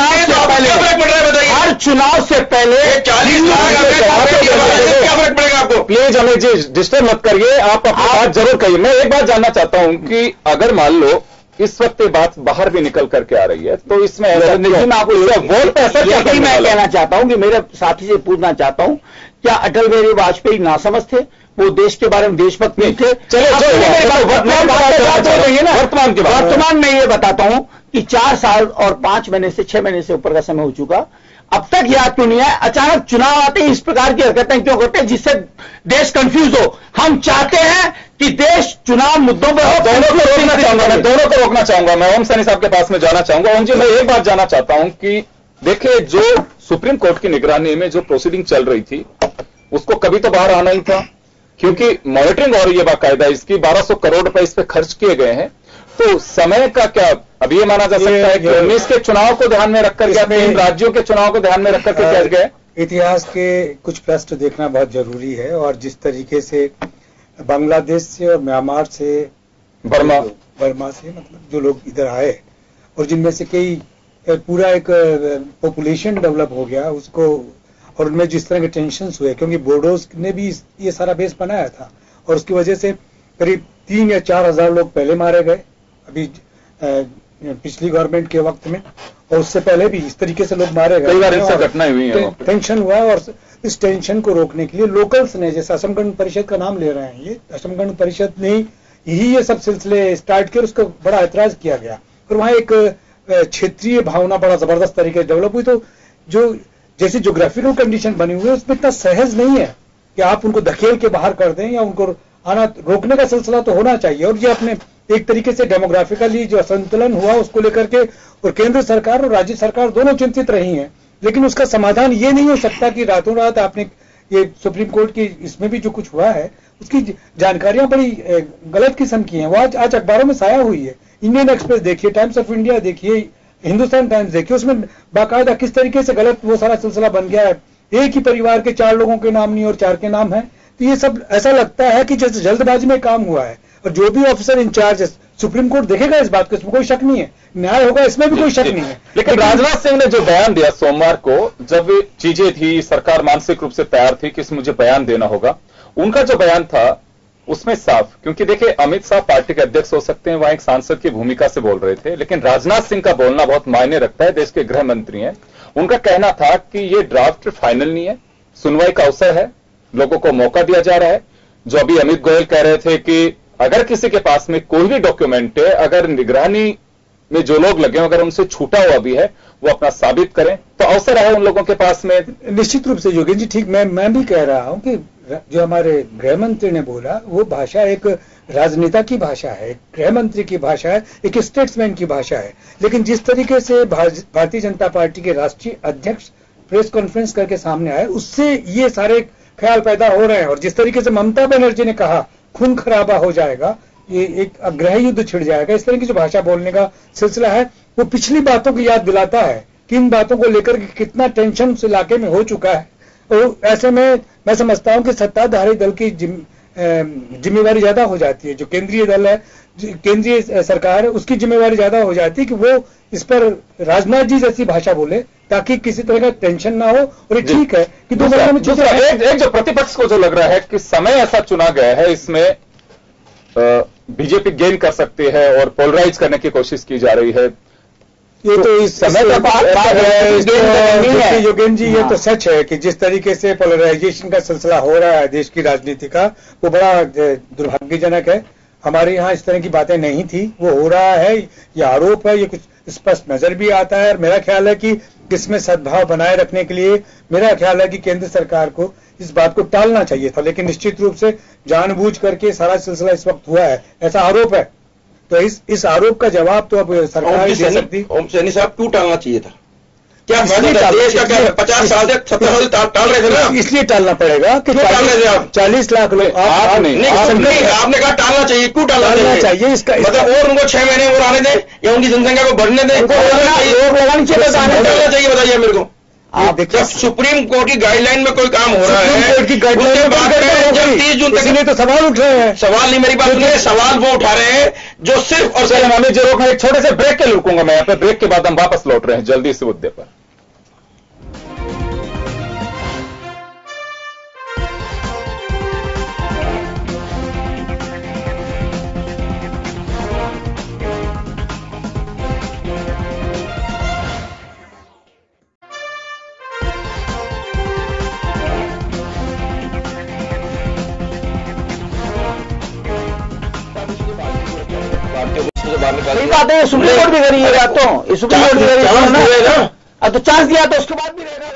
हर चुनाव से पहले 40 लाख क्या फर्क पड़ेगा आपको? प्लीज अमित जी डिस्टर्ब मत करिए, आप अपनी बात जरूर कहिए। मैं एक बात जानना चाहता हूं कि अगर मान लो इस वक्त ये बात बाहर भी निकल करके आ रही है तो इसमें मैं आपको वोट पैसा यही मैं कहना चाहता हूं कि मेरे साथी से पूछना चाहता हूं, क्या अटल बिहारी वाजपेयी नासमझ थे? वो देश के बारे में देशभक्त नहीं थे? वर्तमान में ये बताता हूं कि 4 साल और 5 महीने से 6 महीने से ऊपर का समय हो चुका, अब तक याद क्यों नहीं है? अचानक चुनाव आते ही इस प्रकार की हरकतें क्यों करते हैं जिससे देश कंफ्यूज हो? हम चाहते हैं कि देश चुनाव मुद्दों पर हो। दोनों को रोकना चाहूंगा। मैं ओम सैनी साहब के पास में जाना चाहूंगा। ओम जी, मैं एक बात जानना चाहता हूं कि देखिए, जो सुप्रीम कोर्ट की निगरानी में जो प्रोसीडिंग चल रही थी उसको कभी तो बाहर आना ही था, क्योंकि मॉनिटरिंग हो रही है बाकायदा इसकी। 1200 करोड़ रुपए इस पर खर्च किए गए हैं। तो समय का क्या अब ये माना जा सकता है कि 19 के चुनाव को ध्यान में रखकर या 3 राज्यों के चुनाव को ध्यान में रखकर के किया गया? इतिहास के कुछ पृष्ठ देखना बहुत जरूरी है, और जिस तरीके से बांग्लादेश से और म्यांमार से, बर्मा से मतलब जो लोग इधर आए और जिनमें से कई पूरा एक पॉपुलेशन डेवलप हो गया उसको, और उनमें जिस तरह के टेंशन्स हुए, क्योंकि बोडोज ने भी ये सारा बेस बनाया था और उसकी वजह से करीब 3 या 4 हजार लोग पहले मारे गए अभी पिछली गवर्नमेंट के वक्त में, और उससे पहले भी इस तरीके से लोग मारे गए। कई बार इससे घटनाएं हुई हैं। टेंशन हुआ, और इस टेंशन को रोकने के लिए लोकल्स ने, जैसे असम गण परिषद का नाम ले रहे हैं, ये असम गण परिषद ने ही ये सब सिलसिले स्टार्ट किए, उसको बड़ा ऐतराज किया गया और वहां एक क्षेत्रीय भावना बड़ा जबरदस्त तरीके से डेवलप हुई। तो जो जैसी ज्योग्राफिकल कंडीशन बनी हुई है उसमें इतना सहज नहीं है कि आप उनको धकेल के बाहर कर दें, या उनको आना रोकने का सिलसिला तो होना चाहिए। और ये अपने एक तरीके से डेमोग्राफिकली जो असंतुलन हुआ उसको लेकर के, और केंद्र सरकार और राज्य सरकार दोनों चिंतित रही हैं, लेकिन उसका समाधान ये नहीं हो सकता कि रातों रात आपने ये सुप्रीम कोर्ट की इसमें भी जो कुछ हुआ है उसकी जानकारियां बड़ी गलत किस्म की हैं। वो आज अखबारों में साया हुई है। इंडियन एक्सप्रेस देखिए, टाइम्स ऑफ इंडिया देखिए, हिंदुस्तान टाइम्स देखिए, उसमें बाकायदा किस तरीके से गलत वो सारा सिलसिला बन गया है। एक ही परिवार के 4 लोगों के नाम नहीं और 4 के नाम है। तो ये सब ऐसा लगता है कि जैसे जल्दबाजी में काम हुआ है, और जो भी ऑफिसर इंचार्ज सुप्रीम कोर्ट देखेगा इस बात को, इसमें कोई शक नहीं है, न्याय होगा इसमें भी कोई शक नहीं है। लेकिन राजनाथ सिंह ने जो बयान दिया सोमवार को, जब चीजें थी, सरकार मानसिक रूप से तैयार थी कि मुझे बयान देना होगा, उनका जो बयान था उसमें साफ, क्योंकि देखिए अमित शाह पार्टी के अध्यक्ष हो सकते हैं, वहां एक सांसद की भूमिका से बोल रहे थे, लेकिन राजनाथ सिंह का बोलना बहुत मायने रखता है। देश के गृह मंत्री हैं, उनका कहना था कि ये ड्राफ्ट फाइनल नहीं है, सुनवाई का अवसर है, लोगों को मौका दिया जा रहा है। जो अभी अमित गोयल कह रहे थे कि अगर किसी के पास में कोई भी डॉक्यूमेंट है, अगर निगरानी में जो लोग लगे अगर उनसे छूटा हुआ भी है, वो अपना साबित करें, तो अवसर है उन लोगों के पास में। निश्चित रूप से योगेश जी, ठीक, मैं भी कह रहा हूं कि जो हमारे गृह मंत्री ने बोला वो भाषा एक राजनेता की भाषा है, गृह मंत्री की भाषा है, एक स्टेट्समैन की भाषा है। लेकिन जिस तरीके से भारतीय जनता पार्टी के राष्ट्रीय अध्यक्ष प्रेस कॉन्फ्रेंस करके सामने आए, उससे ये सारे ख्याल पैदा हो रहे हैं। और जिस तरीके से ममता बनर्जी ने कहा खून खराबा हो जाएगा, ये एक गृह युद्ध छिड़ जाएगा, इस तरह की जो भाषा बोलने का सिलसिला है वो पिछली बातों की याद दिलाता है कि इन बातों को लेकर कितना टेंशन उस इलाके में हो चुका है। और ऐसे में मैं समझता हूं कि सत्ताधारी दल की जिम्मेवारी ज्यादा हो जाती है, जो केंद्रीय दल है, केंद्रीय सरकार है, उसकी जिम्मेवारी ज्यादा हो जाती है कि वो इस पर राजनाथ जी जैसी भाषा बोले ताकि किसी तरह का टेंशन ना हो। और ठीक है कि 2 महीने में एक जो प्रतिपक्ष को जो लग रहा है कि समय ऐसा चुना गया है, इसमें बीजेपी गेन कर सकती है और पोलराइज करने की कोशिश की जा रही है। ये तो इस समय का बात है योगेंद्र जी, ये तो सच है कि जिस तरीके से पोलराइजेशन का सिलसिला हो रहा है देश की राजनीति का, वो बड़ा दुर्भाग्यजनक है। हमारे यहाँ इस तरह की बातें नहीं थी, वो हो रहा है, ये आरोप है, ये कुछ स्पष्ट नजर भी आता है। और मेरा ख्याल है कि इसमें सद्भाव बनाए रखने के लिए मेरा ख्याल है कि केंद्र सरकार को इस बात को टालना चाहिए था, लेकिन निश्चित रूप से जानबूझ करके सारा सिलसिला इस वक्त हुआ है, ऐसा आरोप है। तो इस आरोप का जवाब तो अब सरकार दे सकती। ओम सैनी साहब, क्यों टालना चाहिए था? क्या देश का क्या 50 साल से 70 साल से टाल रहे थे ना? इसलिए टालना पड़ेगा कि 40 लाख लोग आपने कहा टालना चाहिए, क्यों टालना चाहिए? इसका मतलब और उनको 6 महीने और आने दें या उनकी जनसंख्या को बढ़ने दें, टालना चाहिए, बताइए मेरे को। आप देखिए, सुप्रीम कोर्ट की गाइडलाइन में कोई काम हो रहा है, सुप्रीम कोर्ट की गाइडलाइन जब 30 जून तक, इसलिए तो सवाल उठ रहे हैं। सवाल नहीं, मेरी बात सुनिए, सवाल वो उठा रहे हैं जो सिर्फ और सिर्फ हमें जो रोकना। एक छोटे से ब्रेक के रुकूंगा मैं यहाँ पे, ब्रेक के बाद हम वापस लौट रहे हैं जल्दी इस मुद्दे पर। सही बात है, सुप्रीम कोर्ट भी करी है बात, तो सुप्रीम कोर्ट भी करी है। अब तो चांस दिया तो उसके बाद भी रहेगा,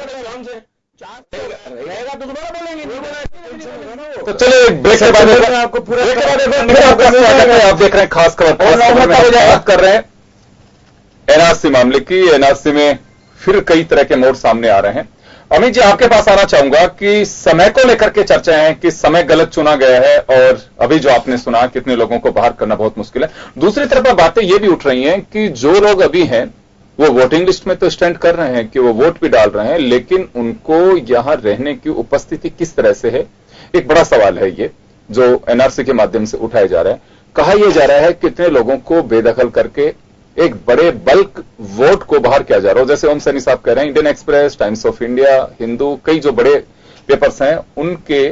रहेगा तो दोबारा बोलेंगे। तो चलिए ब्रेक के बाद आपको पूरा आपका स्वागत है। आप देख रहे हैं खास खबर, बात कर रहे हैं एनआरसी मामले की। एनआरसी में फिर कई तरह के मोड़ सामने आ रहे हैं। अमित जी, आपके पास आना चाहूंगा कि समय को लेकर के चर्चा है कि समय गलत चुना गया है और अभी जो आपने सुना कितने लोगों को बाहर करना बहुत मुश्किल है। दूसरी तरफ बातें ये भी उठ रही हैं कि जो लोग अभी हैं वो वोटिंग लिस्ट में तो स्टैंड कर रहे हैं कि वो वोट भी डाल रहे हैं, लेकिन उनको यहां रहने की उपस्थिति किस तरह से है, एक बड़ा सवाल है ये जो एनआरसी के माध्यम से उठाया जा रहा है। कहा यह जा रहा है कितने लोगों को बेदखल करके एक बड़े बल्क वोट को बाहर किया जा रहा है। जैसे ओम सैनी साहब कह रहे हैं, Indian Express, Times of India, Hindu, कई जो बड़े पेपर्स हैं उनके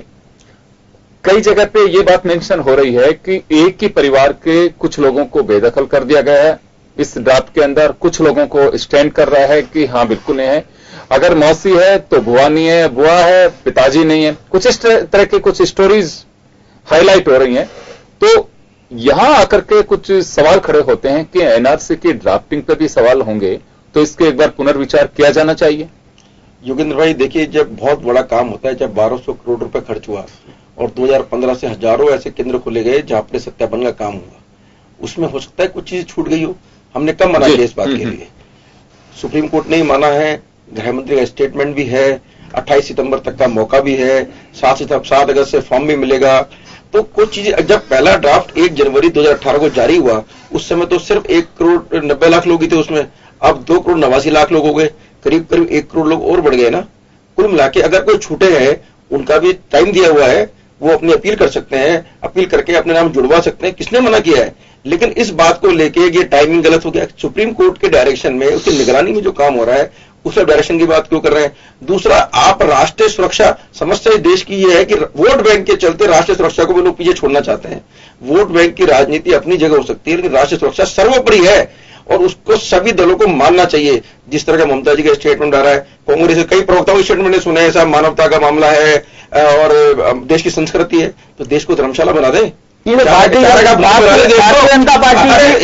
कई जगह पे ये बात मेंशन हो रही है कि एक ही परिवार के कुछ लोगों को बेदखल कर दिया गया है इस ड्राफ्ट के अंदर। कुछ लोगों को स्टैंड कर रहा है कि हाँ बिल्कुल नहीं है, अगर मौसी है तो बुआ नहीं है, बुआ है पिताजी नहीं है। कुछ इस तरह के कुछ स्टोरीज हाईलाइट हो रही हैं। तो यहां आकर के कुछ सवाल खड़े होते हैं कि एनआरसी की ड्राफ्टिंग पे भी सवाल होंगे, तो इसके एक बार पुनर्विचार किया जाना चाहिए। योगेंद्र भाई देखिए, जब बहुत बड़ा काम होता है, जब 1200 करोड़ रुपए खर्च हुआ और 2015 से हजारों ऐसे केंद्र खोले गए जहां पर सत्यापन का काम हुआ, उसमें हो सकता है कुछ चीज छूट गई हो। हमने कब मना किया इस बात के लिए? सुप्रीम कोर्ट ने ही माना है, गृह मंत्री का स्टेटमेंट भी है, 28 सितंबर तक का मौका भी है, 7 अगस्त से फॉर्म भी मिलेगा। तो कुछ चीजें, जब पहला ड्राफ्ट 1 जनवरी 2018 को जारी हुआ उस समय तो सिर्फ 1 करोड़ 90 लाख लोग ही थे उसमें, अब 2 करोड़ 89 लाख लोग हो गए, करीब करीब 1 करोड़ लोग और बढ़ गए ना। कुल मिला के अगर कोई छूटे हैं उनका भी टाइम दिया हुआ है, वो अपनी अपील कर सकते हैं, अपील करके अपने नाम जुड़वा सकते हैं, किसने मना किया है? लेकिन इस बात को लेके ये टाइमिंग गलत हो गया। सुप्रीम कोर्ट के डायरेक्शन में, उसकी निगरानी में जो काम हो रहा है उसका डायरेक्शन की बात क्यों कर रहे हैं? दूसरा, आप राष्ट्रीय सुरक्षा, समस्या देश की ये है कि वोट बैंक के चलते राष्ट्रीय सुरक्षा को भी लोग पीछे छोड़ना चाहते हैं। वोट बैंक की राजनीति अपनी जगह हो सकती है, लेकिन राष्ट्रीय सुरक्षा सर्वोपरि है और उसको सभी दलों को मानना चाहिए। जिस तरह का ममता जी का स्टेटमेंट आ रहा है, कांग्रेस के कई प्रवक्ताओं के स्टेटमेंट ने सुने हैं, साहब मानवता का मामला है और देश की संस्कृति है, तो देश को धर्मशाला बना दे। भारतीय जनता पार्टी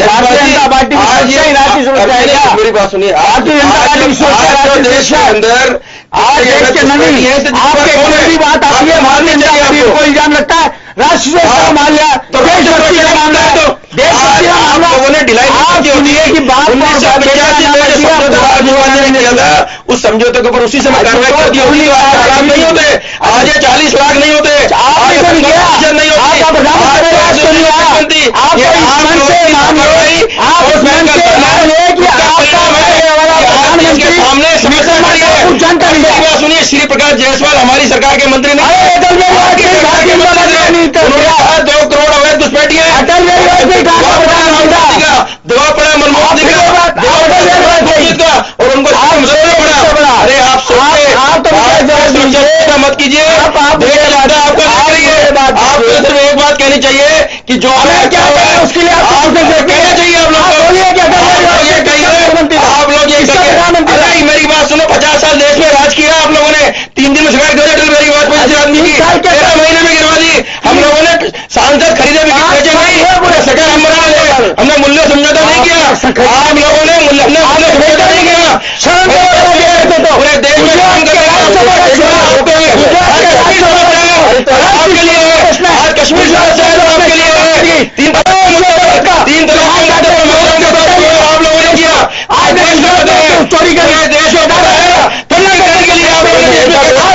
मेरी बात सुनिए, देश के अंदर आज देश के नवी आपके बात आती है, भारतीय जनता पार्टी को इल्जाम लगता है राष्ट्रीय सुरक्षा मामला, तो देशभक्ति का मामला है, तो देशभक्ति का मामला लोगों ने ढिलाई की बात उस समझौते के ऊपर उसी समय कार्रवाई कर दी होगी। नहीं होते आज, 40 लाख नहीं होते, नहीं होती। सुनिए, श्री प्रकाश जायसवाल हमारी सरकार के मंत्री नहीं, 2 करोड़ अवैध घुसपैठियां दवा पड़ा मनमोहन सिंह का और उनको पड़ा। अरे आप सोचिए, मत कीजिए, आपका आप सिर्फ एक बात बात कहनी चाहिए कि जो हमें क्या है उसके लिए कहना चाहिए आप लोग मेरी बात सुनो। 50 साल देश में राज किया आप लोगों ने, 3 दिन में शिकायत दे अटल बिहारी वाजपेयी जी आदमी की 13 महीने में गिरवा दी। हम लोगों ने सांसद खरीदे बेचे नहीं, हमने मूल्य समझौता नहीं किया। आप लोगों ने मूल्य समझौता नहीं किया। पूरे देश में काम करके आपके लिए आज कश्मीर से आपके लिए 3 आप लोगों ने किया। आज चोरी कर देश में तुलना करने के लिए आप लोगों ने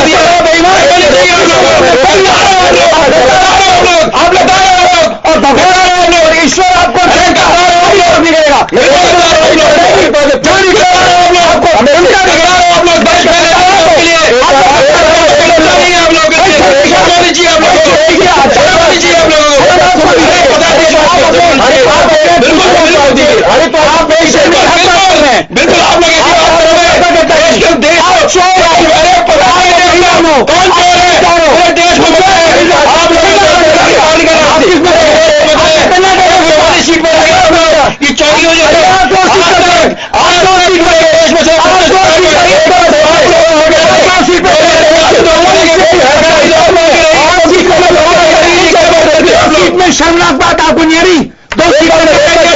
ईश्वर आपको बिल्कुल आप लोग कौन चोर है देश में आप लोग सीट पर ये चोरी हो जाए में शर्मनाक बात आपको नहीं आ रही। 2 सीटों में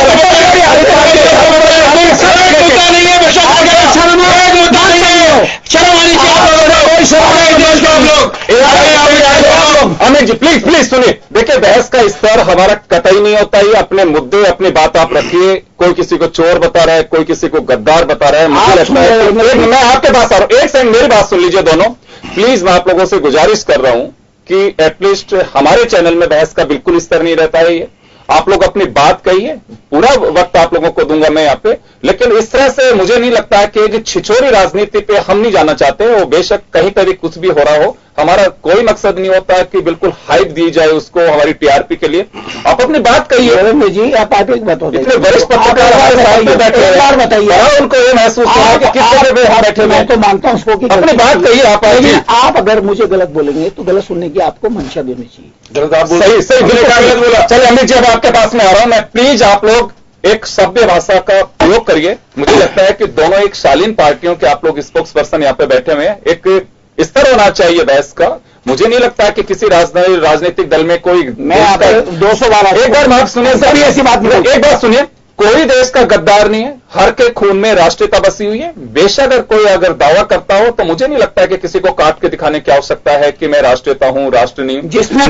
अमित जी प्लीज सुनिए। देखिए बहस का स्तर हमारा कतई नहीं होता ही। अपने मुद्दे अपनी बात आप रखिए। कोई किसी को चोर बता रहा है, कोई किसी को गद्दार बता रहा है। मुझे लगता है मैं आपके पास आ रहा हूं। एक सेकंड मेरी बात सुन लीजिए दोनों प्लीज। मैं आप लोगों से गुजारिश कर रहा हूं कि एटलीस्ट हमारे चैनल में बहस का बिल्कुल स्तर नहीं रहता है। ये आप लोग अपनी बात कहिए, पूरा वक्त आप लोगों को दूंगा मैं यहाँ पे। लेकिन इस तरह से मुझे नहीं लगता है कि छिछोरी राजनीति पे हम नहीं जाना चाहते। वो बेशक कहीं पर भी कुछ भी हो रहा हो, हमारा कोई मकसद नहीं होता है कि बिल्कुल हाइप दी जाए उसको हमारी टीआरपी के लिए। आप अपनी बात कहिए जी। आप आगे बताओ, इतने वरिष्ठ पत्रकार बताइए उनको ये महसूस है कि किस तरह वहां बैठे। मैं तो मानता हूं उसको कि अपनी बात कहिए आप। आप अगर मुझे गलत बोलेंगे तो गलत सुनने की आपको मंशा देनी सही चाहिए। गलत बोला। चलिए अमित जी अब आपके पास में आ रहा हूं मैं। प्लीज आप लोग एक सभ्य भाषा का प्रयोग करिए। मुझे लगता है कि दोनों एक शालीन पार्टियों के आप लोग स्पोक्स पर्सन यहाँ पे बैठे हुए हैं। एक स्तर होना चाहिए बहस का। मुझे नहीं लगता कि किसी राजनीतिक दल में कोई मैं 200 बार एक बार माफ सुनिए सभी ऐसी बात नहीं। एक बात सुनिए, कोई देश का गद्दार नहीं है। हर के खून में राष्ट्रीयता बसी हुई है। बेशक अगर कोई अगर दावा करता हो तो मुझे नहीं लगता है कि किसी को काट के दिखाने की आवश्यकता है कि मैं राष्ट्रीयता हूं, राष्ट्र नहीं हूं। जिसमें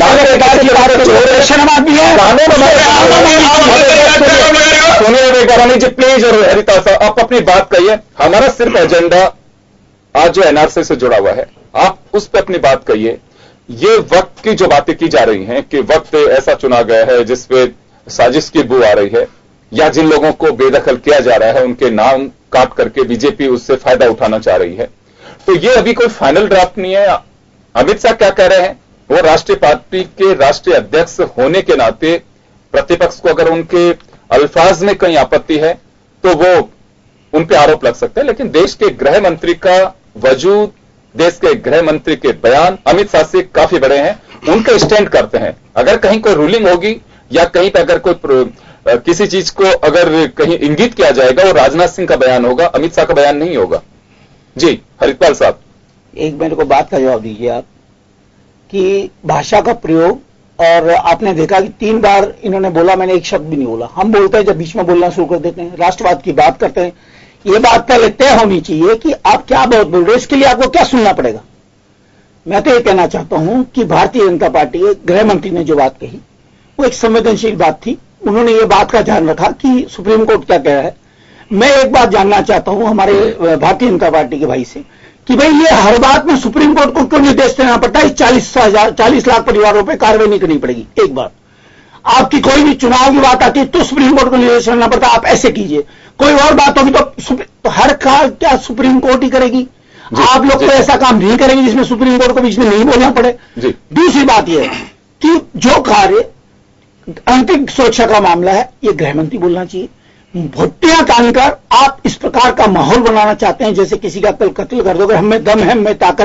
सोनिया जी प्लीज और हरिता साहब आप अपनी बात कहिए। हमारा सिर्फ एजेंडा आज जो एनआरसी से जुड़ा हुआ है, आप उस पर अपनी बात कहिए। ये वक्त की जो बातें की जा रही हैं कि वक्त ऐसा चुना गया है जिसपे साजिश की बू आ रही है, या जिन लोगों को बेदखल किया जा रहा है उनके नाम काट करके बीजेपी उससे फायदा उठाना चाह रही है, तो ये अभी कोई फाइनल ड्राफ्ट नहीं है। अमित शाह क्या कह रहे हैं, वो राष्ट्रीय पार्टी के राष्ट्रीय अध्यक्ष होने के नाते प्रतिपक्ष को अगर उनके अल्फाज में कहीं आपत्ति है तो वो उन पे आरोप लग सकते हैं। लेकिन देश के गृह मंत्री का वजूद, देश के गृह मंत्री के बयान अमित शाह से काफी बड़े हैं, उनका स्टैंड करते हैं। अगर कहीं कोई रूलिंग होगी या कहीं पर अगर कोई किसी चीज को अगर कहीं इंगित किया जाएगा, वो राजनाथ सिंह का बयान होगा, अमित शाह का बयान नहीं होगा। जी हरिपाल साहब एक मेरे को बात का जवाब दीजिए आप कि भाषा का प्रयोग, और आपने देखा कि 3 बार इन्होंने बोला, मैंने एक शब्द भी नहीं बोला। हम बोलते हैं जब बीच में बोलना शुरू कर देते हैं, राष्ट्रवाद की बात करते हैं। ये बात पहले तय होनी चाहिए कि आप क्या बहुत बोल रहे हो, इसके लिए आपको क्या सुनना पड़ेगा। मैं तो ये कहना चाहता हूं कि भारतीय जनता पार्टी के गृह मंत्री ने जो बात कही वो एक संवेदनशील बात थी। उन्होंने ये बात का ध्यान रखा कि सुप्रीम कोर्ट क्या कह रहा है। मैं एक बात जानना चाहता हूं हमारे भारतीय जनता पार्टी के भाई से कि भाई ये हर बात में सुप्रीम कोर्ट को क्यों निर्देश देना पड़ता है, 40 लाख परिवारों पर कार्रवाई नहीं करनी पड़ेगी। एक बार आपकी कोई भी चुनाव की बात आती है तो सुप्रीम कोर्ट को निर्देश देना पड़ता है, आप ऐसे कीजिए। कोई और बात होगी तो हर कार्य क्या सुप्रीम कोर्ट ही करेगी। आप लोग तो ऐसा काम नहीं करेंगे जिसमें सुप्रीम कोर्ट को बीच में नहीं बोलना पड़े। दूसरी बात यह है कि जो कार्य आंतरिक सुरक्षा का मामला है, ये गृहमंत्री बोलना चाहिए। भुट्टियां तानकर आप इस प्रकार का माहौल बनाना चाहते हैं जैसे किसी का कल कत्ल कर दोगे, हमें दम है, हमें ताकत है,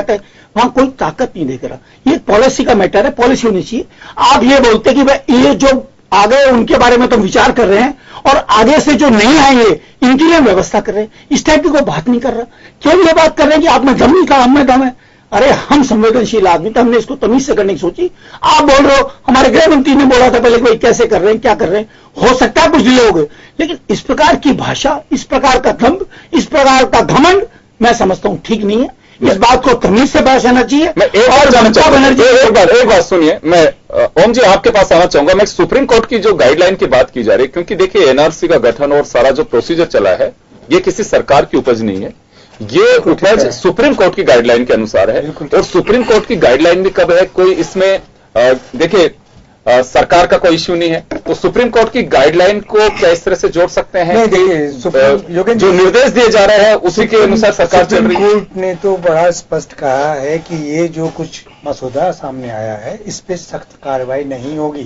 वहां कोई ताकत नहीं देख रहा। ये पॉलिसी का मैटर है, पॉलिसी होनी चाहिए। आप ये बोलते कि भाई ये जो आ गए उनके बारे में तो विचार कर रहे हैं और आगे से जो नहीं आएंगे इनके लिए व्यवस्था कर रहे हैं, इस टाइप की कोई बात नहीं कर रहा। क्यों ये बात कर रहे हैं कि आपने दम नहीं कहा, हमने दम है? अरे हम संवेदनशील आदमी तो हमने इसको तमीज से करने की सोची। आप बोल रहे हो, हमारे गृह मंत्री ने बोला था पहले कि भाई कैसे कर रहे हैं, क्या कर रहे हैं, हो सकता है कुछ डिले हो गए, लेकिन इस प्रकार की भाषा, इस प्रकार का दम्भ, इस प्रकार का घमंड मैं समझता हूं ठीक नहीं है। इस बात को तमीज से बहस होना चाहिए। मैं एक और जानना चाहूंगा, एक बात सुनिए, मैं ओम जी आपके पास आना चाहूंगा। मैं सुप्रीम कोर्ट की जो गाइडलाइन की बात की जा रही है, क्योंकि देखिए एनआरसी का गठन और सारा जो प्रोसीजर चला है ये किसी सरकार की उपज नहीं है, ये उपज सुप्रीम कोर्ट की गाइडलाइन के अनुसार है। और सुप्रीम कोर्ट की गाइडलाइन भी कब है, कोई इसमें देखिए सरकार का कोई इश्यू नहीं है, तो सुप्रीम कोर्ट की गाइडलाइन को क्या इस तरह से जोड़ सकते हैं? नहीं, देखिए जो निर्देश दिए जा रहे हैं उसी के अनुसार सरकार चल रही है। सुप्रीम कोर्ट ने तो बड़ा स्पष्ट कहा है कि ये जो कुछ मसौदा सामने आया है इस पे सख्त कार्रवाई नहीं होगी।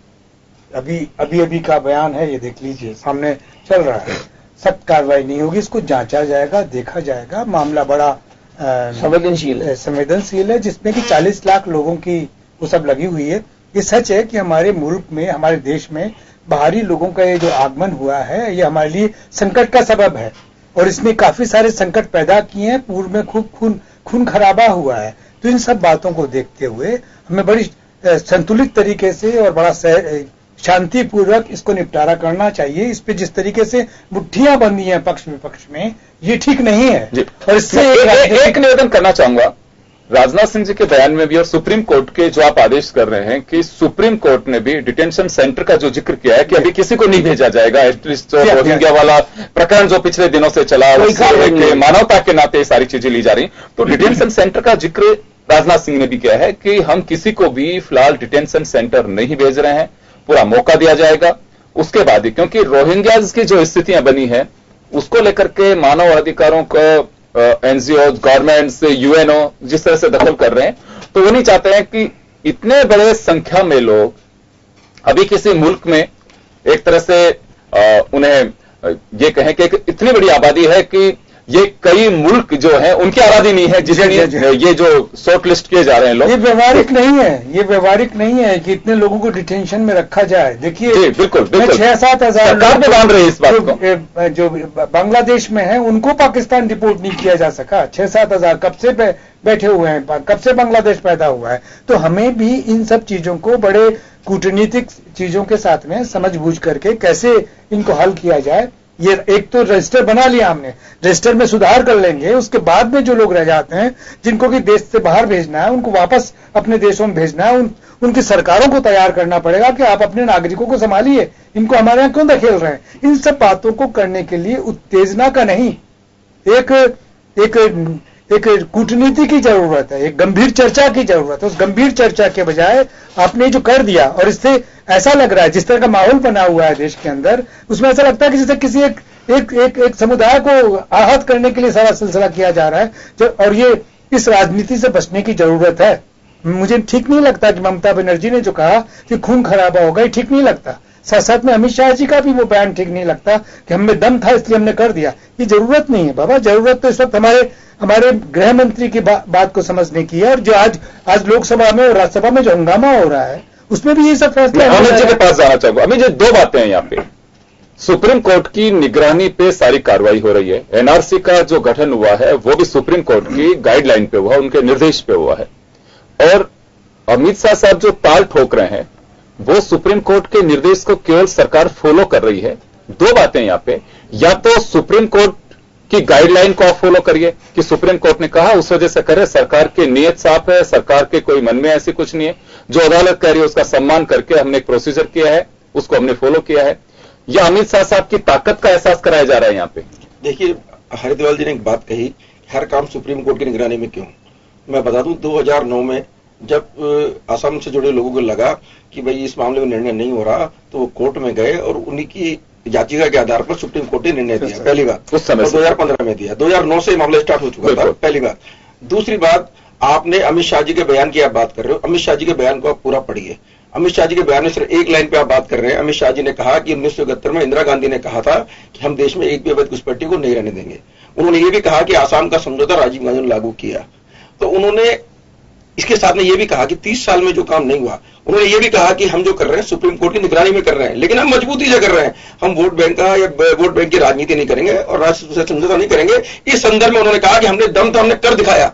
अभी का बयान है, ये देख लीजिए, सामने चल रहा है। सख्त कार्रवाई नहीं होगी, इसको जांचा जाएगा, देखा जाएगा। मामला बड़ा संवेदनशील है, जिसमें कि 40 लाख लोगों की वो सब लगी हुई है। ये सच है कि हमारे मुल्क में, हमारे देश में बाहरी लोगों का ये जो आगमन हुआ है ये हमारे लिए संकट का सबब है और इसने काफी सारे संकट पैदा किए हैं। पूर्व में खूब खून खराबा हुआ है। तो इन सब बातों को देखते हुए हमें बड़ी संतुलित तरीके से और बड़ा शांतिपूर्वक इसको निपटारा करना चाहिए। इस पे जिस तरीके से मुट्ठियां बंधी हैं पक्ष विपक्ष में, ये ठीक नहीं है। और इससे एक निवेदन करना चाहूंगा, राजनाथ सिंह जी के बयान में भी और सुप्रीम कोर्ट के जो आप आदेश कर रहे हैं कि सुप्रीम कोर्ट ने भी डिटेंशन सेंटर का जो जिक्र किया है कि अभी किसी को नहीं भेजा जाएगा, एटलीस्ट जो रोहिंग्या वाला प्रकरण जो पिछले दिनों से चला, उसके मानवता के नाते सारी चीजें ली जा रही, तो डिटेंशन सेंटर का जिक्र राजनाथ सिंह ने भी किया है कि हम किसी को भी फिलहाल डिटेंशन सेंटर नहीं भेज रहे हैं, पूरा मौका दिया जाएगा उसके बाद ही, क्योंकि रोहिंग्याज की जो स्थितियां बनी है उसको लेकर के मानव अधिकारों का एनजीओ, गवर्नमेंट्स, यूएनओ जिस तरह से दखल कर रहे हैं, तो वो नहीं चाहते हैं कि इतने बड़े संख्या में लोग अभी किसी मुल्क में एक तरह से उन्हें ये कहें कि इतनी बड़ी आबादी है कि ये कई मुल्क जो है उनकी आबादी नहीं है जिसमें ये जो शॉर्ट लिस्ट किए जा रहे हैं लोग। ये व्यवहारिक नहीं है, ये व्यवहारिक नहीं है कि इतने लोगों को डिटेंशन में रखा जाए। देखिए बिल्कुल 6-7 हजार सरकार भी बांध रही है इस बात को, जो बांग्लादेश में है उनको पाकिस्तान डिपोर्ट नहीं किया जा सका। 6-7 हजार कब से बैठे हुए हैं, कब से बांग्लादेश पैदा हुआ है। तो हमें भी इन सब चीजों को बड़े कूटनीतिक चीजों के साथ में समझ बूझ करके कैसे इनको हल किया जाए। ये एक तो रजिस्टर बना लिया हमने, रजिस्टर में सुधार कर लेंगे, उसके बाद में जो लोग रह जाते हैं जिनको कि देश से बाहर भेजना है उनको वापस अपने देशों में भेजना है, उनकी सरकारों को तैयार करना पड़ेगा कि आप अपने नागरिकों को संभालिए, इनको हमारे यहाँ क्यों धकेल रहे हैं। इन सब बातों को करने के लिए उत्तेजना का नहीं, एक कूटनीति की जरूरत है, एक गंभीर चर्चा की जरूरत है। उस गंभीर चर्चा के बजाय आपने जो कर दिया, और इससे ऐसा लग रहा है जिस तरह का माहौल बना हुआ है देश के अंदर, उसमें ऐसा लगता है कि जैसे किसी एक समुदाय को आहत करने के लिए सारा सिलसिला किया जा रहा है। और ये इस राजनीति से बचने की जरूरत है। मुझे ठीक नहीं लगता कि ममता बनर्जी ने जो कहा कि खून खराबा होगा, ये ठीक नहीं लगता। साथ साथ में अमित शाह जी का भी वो बयान ठीक नहीं लगता कि हमें दम था इसलिए हमने कर दिया। ये जरूरत नहीं है बाबा, जरूरत तो इस वक्त हमारे गृह मंत्री की बात को समझने की है। और जो आज लोकसभा में और राज्यसभा में जो हंगामा हो रहा है उसमें भी ये सब फैसले। अमित जी के पास जाना चाहूंगा। अमित जी, दो बातें हैं यहाँ पे। सुप्रीम कोर्ट की निगरानी पे सारी कार्रवाई हो रही है। एनआरसी का जो गठन हुआ है वो भी सुप्रीम कोर्ट की गाइडलाइन पे हुआ, उनके निर्देश पे हुआ है। और अमित शाह साहब जो ताल ठोक रहे हैं वो सुप्रीम कोर्ट के निर्देश को केवल सरकार फॉलो कर रही है। दो बातें यहां पे, या तो सुप्रीम कोर्ट की गाइडलाइन को आप फॉलो करिए कि सुप्रीम कोर्ट ने कहा उस वजह से करे, सरकार की नीयत साफ है, सरकार के कोई मन में ऐसी कुछ नहीं है, जो अदालत कह रही है उसका सम्मान करके हमने एक प्रोसीजर किया है, उसको हमने फॉलो किया है, या अमित शाह साहब की ताकत का एहसास कराया जा रहा है यहां पे। देखिए, हरिद्वार जी ने एक बात कही, हर काम सुप्रीम कोर्ट की निगरानी में क्यों। मैं बता दूं 2009 में जब असम से जुड़े लोगों को लगा कि भाई इस मामले में निर्णय नहीं हो रहा, तो वो कोर्ट में गए और उन्हीं की याचिका के आधार पर सुप्रीम कोर्ट ने निर्णय दिया। पहली बार उस समय 2015 में दिया, 2009 से मामला स्टार्ट हो चुका था, पहली बार। दूसरी बात, आपने अमित शाह जी के बयान की आप बात कर रहे हो, अमित शाह जी के बयान को आप पूरा पढ़िए। अमित शाह जी के बयान में सिर्फ एक लाइन पे आप बात कर रहे हैं। अमित शाह जी ने कहा कि 1971 में इंदिरा गांधी ने कहा था कि हम देश में एक भी अवैध घुसपैठी को नहीं रहने देंगे। उन्होंने ये भी कहा कि आसाम का समझौता राजीव गांधी ने लागू किया। तो उन्होंने इसके साथ में ये भी कहा कि 30 साल में जो काम नहीं हुआ, उन्होंने ये भी कहा कि हम जो कर रहे हैं सुप्रीम कोर्ट की निगरानी में कर रहे हैं, लेकिन हम मजबूती से कर रहे हैं। हम वोट बैंक का या वोट बैंक की राजनीति नहीं करेंगे और राष्ट्र से समझौता नहीं करेंगे। इस संदर्भ में उन्होंने कहा कि हमने दम तो हमने कर दिखाया,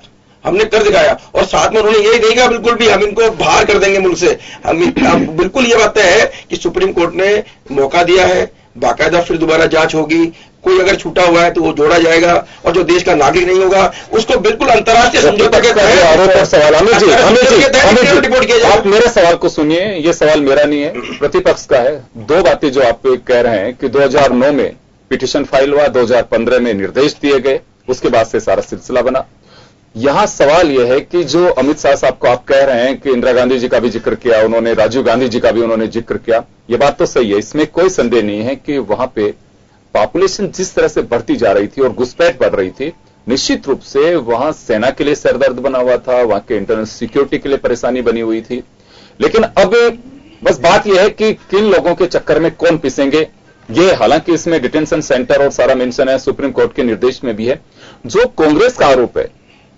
और साथ में उन्होंने यही नहीं कहा बिल्कुल भी हम इनको बाहर कर देंगे मुल्क से। हम बिल्कुल ये बात है कि सुप्रीम कोर्ट ने मौका दिया है, बाकायदा फिर दोबारा जांच होगी, कोई अगर छूटा हुआ है तो वो जोड़ा जाएगा, और जो देश का नागरिक नहीं होगा उसको बिल्कुल अंतर्राष्ट्रीय समझौता के तहत आरोप और सवाल। अमित जी, रिपोर्ट किया जाएगा। आप मेरे सवाल को सुनिए, ये सवाल मेरा नहीं है, प्रतिपक्ष का है। दो बातें जो आप कह रहे हैं कि 2009 में पिटीशन फाइल हुआ, 2015 में निर्देश दिए गए, उसके बाद से सारा सिलसिला बना। यहां सवाल यह है कि जो अमित शाह साहब को आप कह रहे हैं कि इंदिरा गांधी जी का भी जिक्र किया उन्होंने, राजीव गांधी जी का भी उन्होंने जिक्र किया, यह बात तो सही है, इसमें कोई संदेह नहीं है कि वहां पे पॉपुलेशन जिस तरह से बढ़ती जा रही थी और घुसपैठ बढ़ रही थी, निश्चित रूप से वहां सेना के लिए सरदर्द बना हुआ था, वहां के इंटरनल सिक्योरिटी के लिए परेशानी बनी हुई थी। लेकिन अब बस बात यह है कि किन लोगों के चक्कर में कौन पिसेंगे, ये हालांकि इसमें डिटेंशन सेंटर और सारा मेंशन है, सुप्रीम कोर्ट के निर्देश में भी है। जो कांग्रेस का आरोप है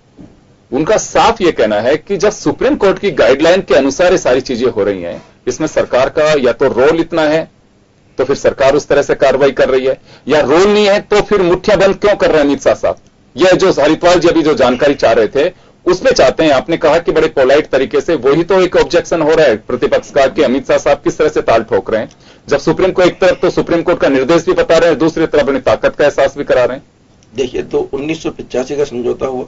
उनका साफ यह कहना है कि जब सुप्रीम कोर्ट की गाइडलाइन के अनुसार ये सारी चीजें हो रही हैं, इसमें सरकार का या तो रोल इतना है तो फिर सरकार उस तरह से कार्रवाई कर रही है, या रोल नहीं है तो फिर मुठ्ठियां बंद क्यों कर रहे हैं अमित शाह साहब। यह जो हरिद्वार जी अभी जो जानकारी चाह रहे थे उसमें चाहते हैं, आपने कहा कि बड़े पोलाइट तरीके से, वही तो एक ऑब्जेक्शन हो रहा है प्रतिपक्ष का कि अमित शाह साहब किस तरह से ताल ठोक रहे हैं, जब सुप्रीम को एक तरफ तो सुप्रीम कोर्ट का निर्देश भी बता रहे हैं, दूसरी तरफ अपनी ताकत का एहसास भी करा रहे हैं। देखिए, तो 1985 का समझौता हुआ,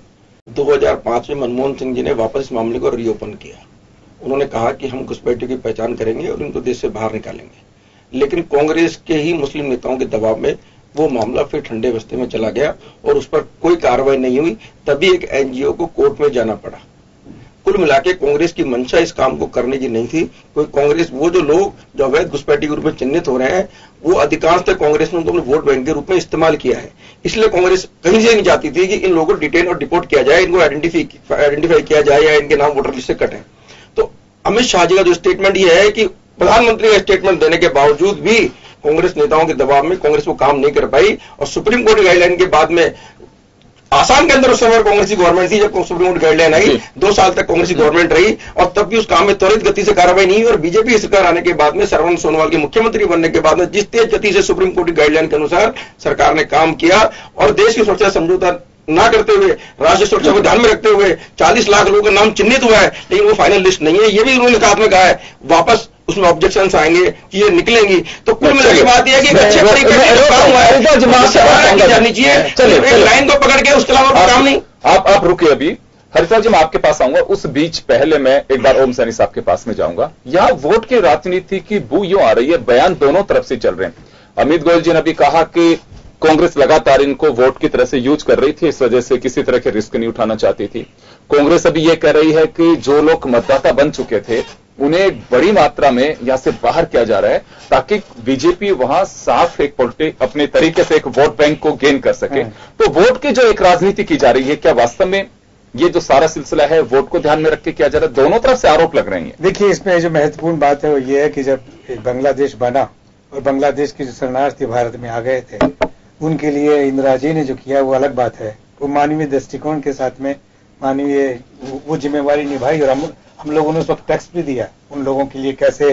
2005 में मनमोहन सिंह जी ने वापस इस मामले को रीओपन किया। उन्होंने कहा कि हम घुसपैठियों की पहचान करेंगे और इनको देश से बाहर निकालेंगे, लेकिन कांग्रेस के ही मुस्लिम नेताओं के दबाव में वो मामला फिर ठंडे बस्ते में चला गया और उस पर कोई कार्रवाई नहीं हुई। तभी एक एनजीओ को कोर्ट में जाना पड़ा। कुल मिलाके कांग्रेस की मंशा इस काम को करने की नहीं थी। कोई कांग्रेस, वो जो लोग जो अवैध घुसपैठी के रूप में चिन्हित हो रहे हैं, वो अधिकांशतः कांग्रेस ने उनको अपने वोट बैंक के रूप में इस्तेमाल किया है। इसलिए कांग्रेस कहीं से नहीं चाहती थी कि इन लोगों को डिटेन और डिपोर्ट किया जाए, इनको आइडेंटिफाई किया जाए या इनके नाम वोटर लिस्ट से कटें। तो अमित शाह जी का जो स्टेटमेंट ये है कि प्रधानमंत्री का स्टेटमेंट देने के बावजूद भी कांग्रेस नेताओं के दबाव में कांग्रेस वो काम नहीं कर पाई, और सुप्रीम कोर्ट गाइडलाइन के बाद में आसाम के अंदर उस समय कांग्रेस की गवर्नमेंट थी, जब सुप्रीम कोर्ट गाइडलाइन आई 2 साल तक कांग्रेस की गवर्नमेंट रही, और तब भी उस काम में त्वरित गति से कार्रवाई नहीं हुई। और बीजेपी सरकार आने के बाद में, सर्बानंद सोनोवाल के मुख्यमंत्री बनने के बाद में जिस तेज गति से सुप्रीम कोर्ट की गाइडलाइन के अनुसार सरकार ने काम किया और देश की सुरक्षा समझौता ना करते हुए, राष्ट्रीय सुरक्षा को ध्यान में रखते हुए 40 लाख लोगों का नाम चिन्हित हुआ है, लेकिन वो फाइनल लिस्ट नहीं है। ये भी उन्होंने साथ में कहा है, वापस उसमें ऑब्जेक्शंस आएंगे, चीजें निकलेंगी। तो कुल मिला के बात यह है कि अच्छे तरीके से काम हुआ है, जानी चाहिए। चलिए, लाइन को पकड़ के उसके अलावा काम नहीं। आप रुकिए, अभी हरिद्वार जी मैं आपके पास आऊंगा, उस बीच पहले मैं एक बार ओम सैनी साहब के पास में जाऊंगा। यहां वोट की राजनीति की बू यूं आ रही है, बयान दोनों तरफ से चल रहे हैं। अमित गोयल जी ने भी कहा कि कांग्रेस लगातार इनको वोट की तरह से यूज कर रही थी, इस वजह से किसी तरह के रिस्क नहीं उठाना चाहती थी। कांग्रेस अभी यह कह रही है कि जो लोग मतदाता बन चुके थे उन्हें बड़ी मात्रा में यहां से बाहर किया जा रहा है, ताकि बीजेपी वहां साफ एक अपने तरीके से एक वोट बैंक को गेन कर सके। तो वोट की जो एक राजनीति की जा रही है, क्या वास्तव में ये जो सारा सिलसिला है वोट को ध्यान में रख के किया जा रहा है? दोनों तरफ से आरोप लग रहे हैं। देखिए, इसमें जो महत्वपूर्ण बात है वो ये है कि जब बांग्लादेश बना और बांग्लादेश के जो शरणार्थी भारत में आ गए थे, उनके लिए इंदिरा जी ने जो किया वो अलग बात है। वो मानवीय दृष्टिकोण के साथ में मानवीय वो जिम्मेवारी निभाई, और हम लोगों ने उस वक्त टैक्स भी दिया उन लोगों के लिए कैसे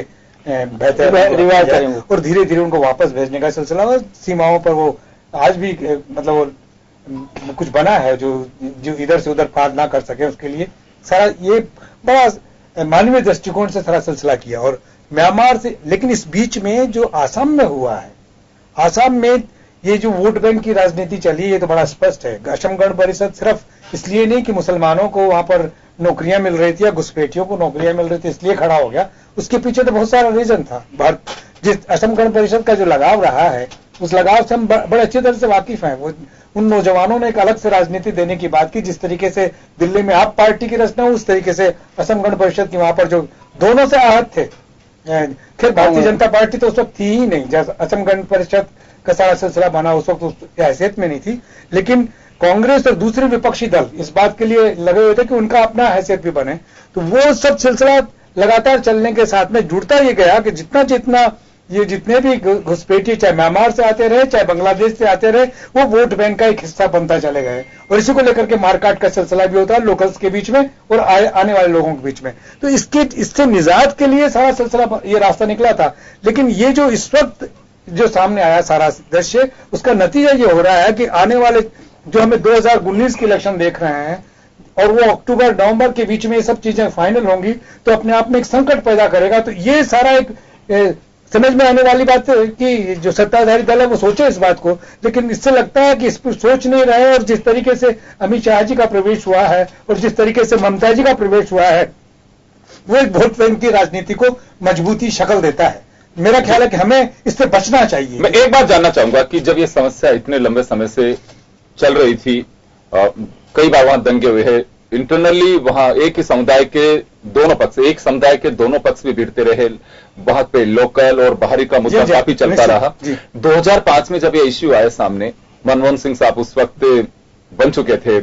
बेहतर रिवाज करेंगे, और धीरे धीरे उनको वापस भेजने का सिलसिला, और सीमाओं पर वो आज भी मतलब कुछ बना है जो इधर से उधर पार ना कर सके, उसके लिए सारा ये बड़ा मानवीय दृष्टिकोण से सारा सिलसिला किया। और म्यांमार से, लेकिन इस बीच में जो आसाम में हुआ है, आसाम में ये जो वोट बैंक की राजनीति चली, ये तो बड़ा स्पष्ट है। असम गण परिषद सिर्फ इसलिए नहीं कि मुसलमानों को वहां पर नौकरियां मिल रही थी या घुसपैठियों को नौकरियां मिल रही थी इसलिए खड़ा हो गया, उसके पीछे तो बहुत सारा रीजन था। जिस असम गण परिषद का जो लगाव रहा है, उस लगाव से हम बड़े अच्छी तरह से वाकिफ हैं। वो उन नौजवानों ने एक अलग से राजनीति देने की बात की, जिस तरीके से दिल्ली में आप पार्टी की रचना, उस तरीके से असम गण परिषद की वहां पर जो दोनों से आहत थे। खैर भारतीय जनता पार्टी तो उस वक्त थी ही नहीं, जब असम गण परिषद का सारा सिलसिला बना उस वक्त उस हैसियत में नहीं थी, लेकिन कांग्रेस और दूसरे विपक्षी दल इस बात के लिए लगे हुए थे कि उनका अपना हैसियत भी बने। तो वो सब सिलसिला लगातार चलने के साथ में जुड़ता ये गया कि जितना जितना ये जितने भी घुसपैठी चाहे म्यांमार से आते रहे चाहे बांग्लादेश से आते रहे, वो वोट बैंक का एक हिस्सा बनता चले गए और इसी को लेकर के मारकाट का सिलसिला भी होता है लोकल्स के बीच में और आने वाले लोगों के बीच में। तो इससे निजात के लिए सारा सिलसिला ये रास्ता निकला था। लेकिन ये जो इस वक्त जो सामने आया सारा दृश्य, उसका नतीजा ये हो रहा है कि आने वाले जो हमें 2019 की इलेक्शन देख रहे हैं और वो अक्टूबर नवंबर के बीच में ये सब चीजें फाइनल होंगी तो अपने आप में एक संकट पैदा करेगा। तो ये सारा एक समझ में आने वाली बात है कि जो सत्ताधारी दल है वो सोचे इस बात को, लेकिन इससे लगता है कि इस पर सोच नहीं रहे और जिस तरीके से अमित शाह जी का प्रवेश हुआ है और जिस तरीके से ममता जी का प्रवेश हुआ है वो एक वोट बैंक की राजनीति को मजबूती शक्ल देता है। मेरा ख्याल है कि हमें इससे बचना चाहिए। मैं एक बात जानना चाहूंगा कि जब ये समस्या इतने लंबे समय से चल रही थी, कई बार वहां दंगे हुए हैं, इंटरनली वहां एक ही समुदाय के दोनों पक्ष, एक समुदाय के दोनों पक्ष भी भिड़ते रहे, वहां पे लोकल और बाहरी का मुद्दा काफी चलता रहा। 2005 में जब ये इश्यू आया सामने, मनमोहन सिंह साहब उस वक्त बन चुके थे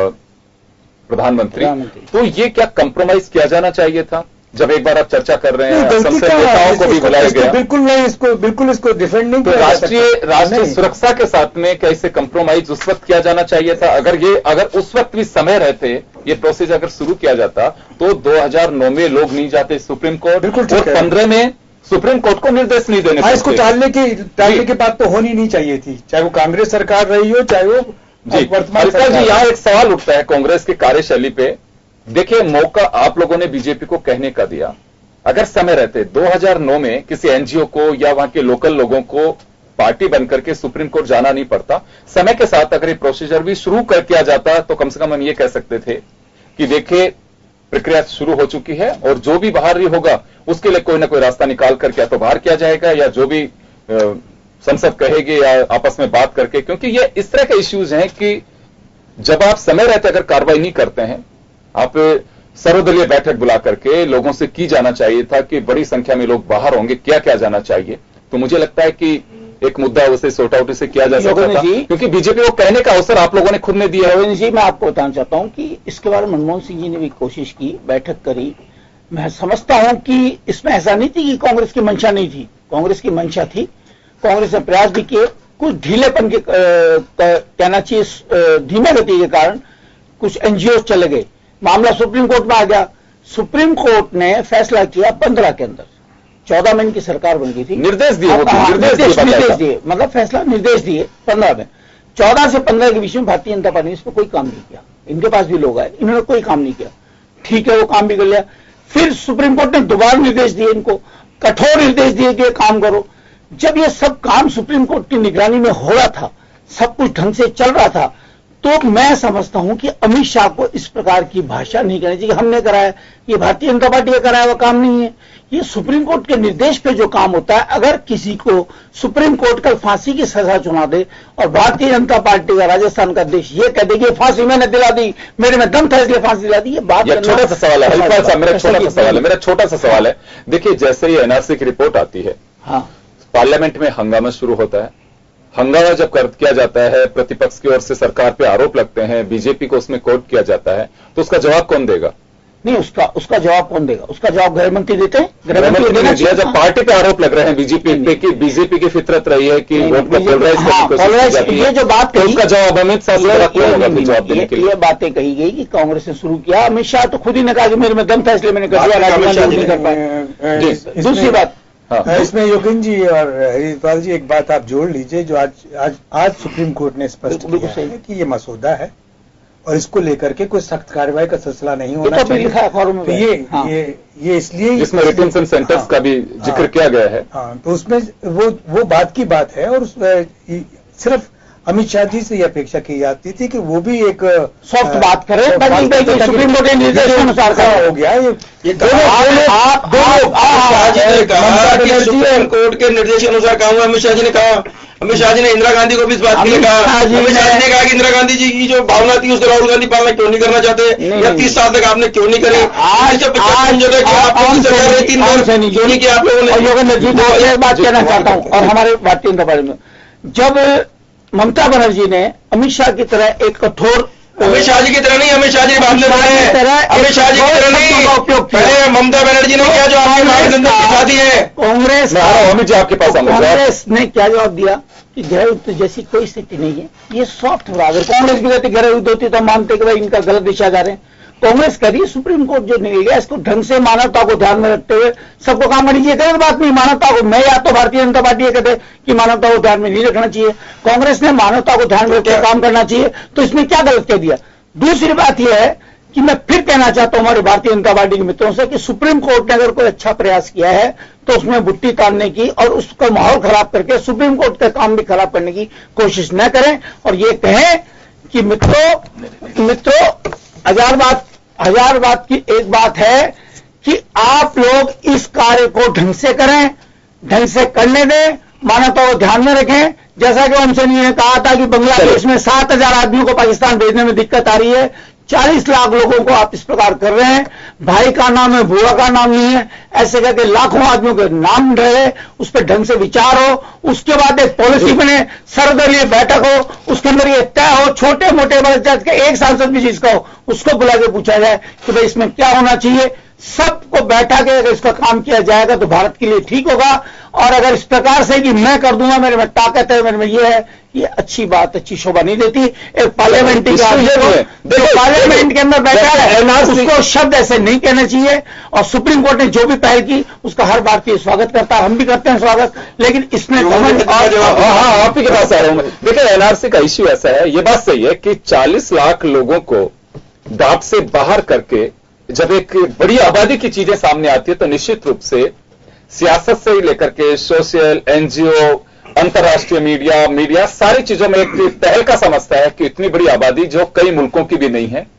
प्रधानमंत्री, तो ये क्या कंप्रोमाइज किया जाना चाहिए था? जब एक बार आप चर्चा कर रहे हैं संसद नेताओं को भी बुलाया गया, बिल्कुल नहीं, बिल्कुल इसको डिफेंड नहीं किया। राष्ट्रीय सुरक्षा के साथ में कैसे कंप्रोमाइज उस वक्त किया जाना चाहिए था? अगर उस वक्त भी समय रहते ये प्रोसेस अगर शुरू किया जाता तो 2009 में लोग नहीं जाते सुप्रीम कोर्ट, और 15 में सुप्रीम कोर्ट को निर्देश नहीं देने। इसको टालने की बात तो होनी नहीं चाहिए थी, चाहे वो कांग्रेस सरकार रही हो चाहे वो वर्तमान सरकार। यहाँ एक सवाल उठता है कांग्रेस की कार्यशैली पे। देखिए, मौका आप लोगों ने बीजेपी को कहने का दिया, अगर समय रहते 2009 में किसी एनजीओ को या वहां के लोकल लोगों को पार्टी बनकर के सुप्रीम कोर्ट जाना नहीं पड़ता। समय के साथ अगर ये प्रोसीजर भी शुरू कर दिया जाता तो कम से कम हम ये कह सकते थे कि देखिए प्रक्रिया शुरू हो चुकी है और जो भी बाहर ही होगा उसके लिए कोई ना कोई रास्ता निकाल कर या तो बाहर किया जाएगा या जो भी संसद कहेगी या आपस में बात करके, क्योंकि ये इस तरह के इश्यूज हैं कि जब आप समय रहते अगर कार्रवाई नहीं करते हैं, आप सर्वदलीय बैठक बुला करके लोगों से की जाना चाहिए था कि बड़ी संख्या में लोग बाहर होंगे, क्या क्या जाना चाहिए। तो मुझे लगता है कि एक मुद्दा उसे सॉर्ट आउट से किया जा सकता था, क्योंकि बीजेपी को कहने का अवसर आप लोगों ने खुद ने दिया है। जी, मैं आपको बताना चाहता हूं कि इसके बारे में मनमोहन सिंह जी ने भी कोशिश की, बैठक करी। मैं समझता हूं कि इसमें ऐसा नहीं थी कि कांग्रेस की मंशा नहीं थी, कांग्रेस की मंशा थी, कांग्रेस ने प्रयास भी किए। कुछ ढीलेपन के कहना चाहिए धीमे गति के कारण कुछ एनजीओ चले गए, मामला सुप्रीम कोर्ट में आ गया। सुप्रीम कोर्ट ने फैसला किया 15 के अंदर, 14 में इनकी सरकार बन गई थी, निर्देश दिए, निर्देश दिए, मतलब फैसला निर्देश दिए 15 में। 14 से 15 के बीच में भारतीय जनता पार्टी ने इस पर कोई काम नहीं किया। इनके पास भी लोग आए, इन्होंने कोई काम नहीं किया। ठीक है, वो काम भी कर लिया। फिर सुप्रीम कोर्ट ने दोबारा निर्देश दिए, इनको कठोर निर्देश दिए कि ये काम करो। जब ये सब काम सुप्रीम कोर्ट की निगरानी में हो रहा था, सब कुछ ढंग से चल रहा था, तो मैं समझता हूं कि अमित शाह को इस प्रकार की भाषा नहीं करनी चाहिए। हमने कराया, ये भारतीय जनता पार्टी का कराया हुआ काम नहीं है। ये सुप्रीम कोर्ट के निर्देश पे जो काम होता है, अगर किसी को सुप्रीम कोर्ट कल फांसी की सजा सुना दे और भारतीय जनता पार्टी का राजस्थान का अध्यक्ष ये कह दे कि फांसी मैंने दिला दी, मेरे में दम था इसलिए फांसी दिला दी, ये बात छोटा सा सवाल है, मेरा छोटा सा सवाल है। देखिए, जैसे ही एनआरसी की रिपोर्ट आती है, हाँ, पार्लियामेंट में हंगामा शुरू होता है। हंगामा जब किया जाता है, प्रतिपक्ष की ओर से सरकार पे आरोप लगते हैं, बीजेपी को उसमें कोर्ट किया जाता है, तो उसका जवाब कौन देगा? नहीं, उसका जवाब कौन देगा? उसका जवाब गृह मंत्री देते हैं। गृह मंत्री ने दिया। जब पार्टी पे आरोप लग रहे हैं बीजेपी पे कि बीजेपी की फितरत रही है कि वोट को पोलराइज करने की कोशिश की जाती है, ये जो बात कही, उसका जवाब अमित शाह से जवाब देने के लिए ये बातें कही गई कि कांग्रेस ने शुरू किया। अमित शाह तो खुद ही ने कहा कि मेरे में दम था इसलिए मैंने कर दिया, राजीव गांधी नहीं कर पाए। दूसरी बात, इसमें योगेंद्र जी और हरिद्वार जी एक बात आप जोड़ लीजिए, जो आज सुप्रीम कोर्ट ने स्पष्ट किया है कि ये मसौदा है और इसको लेकर के कोई सख्त कार्रवाई का सिलसिला नहीं होना चाहिए। तो ये इसलिए इसमें रिटेंशन सेंटर्स का भी जिक्र किया गया है। हाँ, तो उसमें वो बात की बात है और सिर्फ अमित शाह जी से यह अपेक्षा की जाती थी कि वो भी एक सॉफ्ट बात करें, सुप्रीम कोर्ट के निर्देश के अनुसार हो गया। सुप्रीम कोर्ट के निर्देश के अनुसार काम हुआ। अमित शाह जी ने कहा, अमित शाह जी ने इंदिरा गांधी को भी इस बात के लिए कहा। अमित शाह जी ने कहा कि इंदिरा गांधी जी की जो भावना थी उसको राहुल गांधी पालना क्यों नहीं करना चाहते, या 30 साल तक आपने क्यों नहीं करी? क्यों नहीं किया आप लोगों ने? योगेंद्र जी को एक बात कहना चाहता हूँ, और हमारे भारतीय जनता पार्टी में जब ममता बनर्जी ने अमित शाह की तरह एक कठोर, अमित शाह जी की तरह नहीं, अमित शाह जी बात ले रहे हैं, अमित शाह जी की तरह नहीं, पहले ममता बनर्जी ने क्या जवाब दिया? अभिनंदन की शादी है। कांग्रेस अमित जी आपके पास कांग्रेस ने क्या जवाब दिया कि गृह युद्ध जैसी कोई स्थिति नहीं है, ये सॉफ्ट था। अगर कांग्रेस भी कहती गृह युद्ध होती तो हम मानते कि भाई इनका गलत दिशा जा रहे हैं। कांग्रेस कह रही है सुप्रीम कोर्ट जो निर्णय लिया इसको ढंग से मानवता को ध्यान में रखते हुए सबको काम करनी चाहिए। गलत बात नहीं, मानवता को, मैं या तो भारतीय जनता पार्टी ये कहते कि मानवता को ध्यान में नहीं रखना चाहिए, कांग्रेस ने मानवता को ध्यान में रखकर काम करना चाहिए, तो इसमें क्या गलत कह दिया? दूसरी बात यह है कि मैं फिर कहना चाहता हूं हमारे भारतीय जनता पार्टी के मित्रों से कि सुप्रीम कोर्ट ने अगर कोई अच्छा प्रयास किया है तो उसमें बुट्टी तानने की और उसका माहौल खराब करके सुप्रीम कोर्ट का काम भी खराब करने की कोशिश न करें और ये कहें कि मित्रों हजार बात की एक बात है कि आप लोग इस कार्य को ढंग से करें, ढंग से करने दें, मानवता को ध्यान में रखें। जैसा कि ओम सैनी ने कहा था कि बांग्लादेश में 7,000 आदमियों को पाकिस्तान भेजने में दिक्कत आ रही है, 40 लाख लोगों को आप इस प्रकार कर रहे हैं, भाई का नाम है, बुआ का नाम नहीं है, ऐसे करके लाखों आदमियों के नाम रहे, उस पर ढंग से विचार हो, उसके बाद एक पॉलिसी बने, सर्वदलीय बैठक हो, उसके अंदर ये तय हो, छोटे मोटे बड़े के एक सांसद भी जिसका हो उसको बुला के पूछा जाए कि भाई इसमें क्या होना चाहिए। सबको बैठा के अगर इसका काम किया जाएगा तो भारत के लिए ठीक होगा। और अगर इस प्रकार से कि मैं कर दूंगा, मेरे में ताकत है, मेरे में ये है, ये अच्छी बात, अच्छी शोभा नहीं देती। एक पार्लियामेंट्री का जो पार्लियामेंट के अंदर बैठा है उसको शब्द ऐसे नहीं कहना चाहिए। और सुप्रीम कोर्ट ने जो भी पहल की उसका हर भारतीय स्वागत करता है, हम भी करते हैं स्वागत, लेकिन इसमें आप ही के पास आ रहा हूं मैं। देखिए एनआरसी का इश्यू ऐसा है, ये बात सही है कि 40 लाख लोगों को डाक से बाहर करके जब एक बड़ी आबादी की चीजें सामने आती है तो निश्चित रूप से सियासत से ही लेकर के सोशल, एनजीओ, अंतर्राष्ट्रीय मीडिया सारी चीजों में एक तहलका समझता है कि इतनी बड़ी आबादी जो कई मुल्कों की भी नहीं है,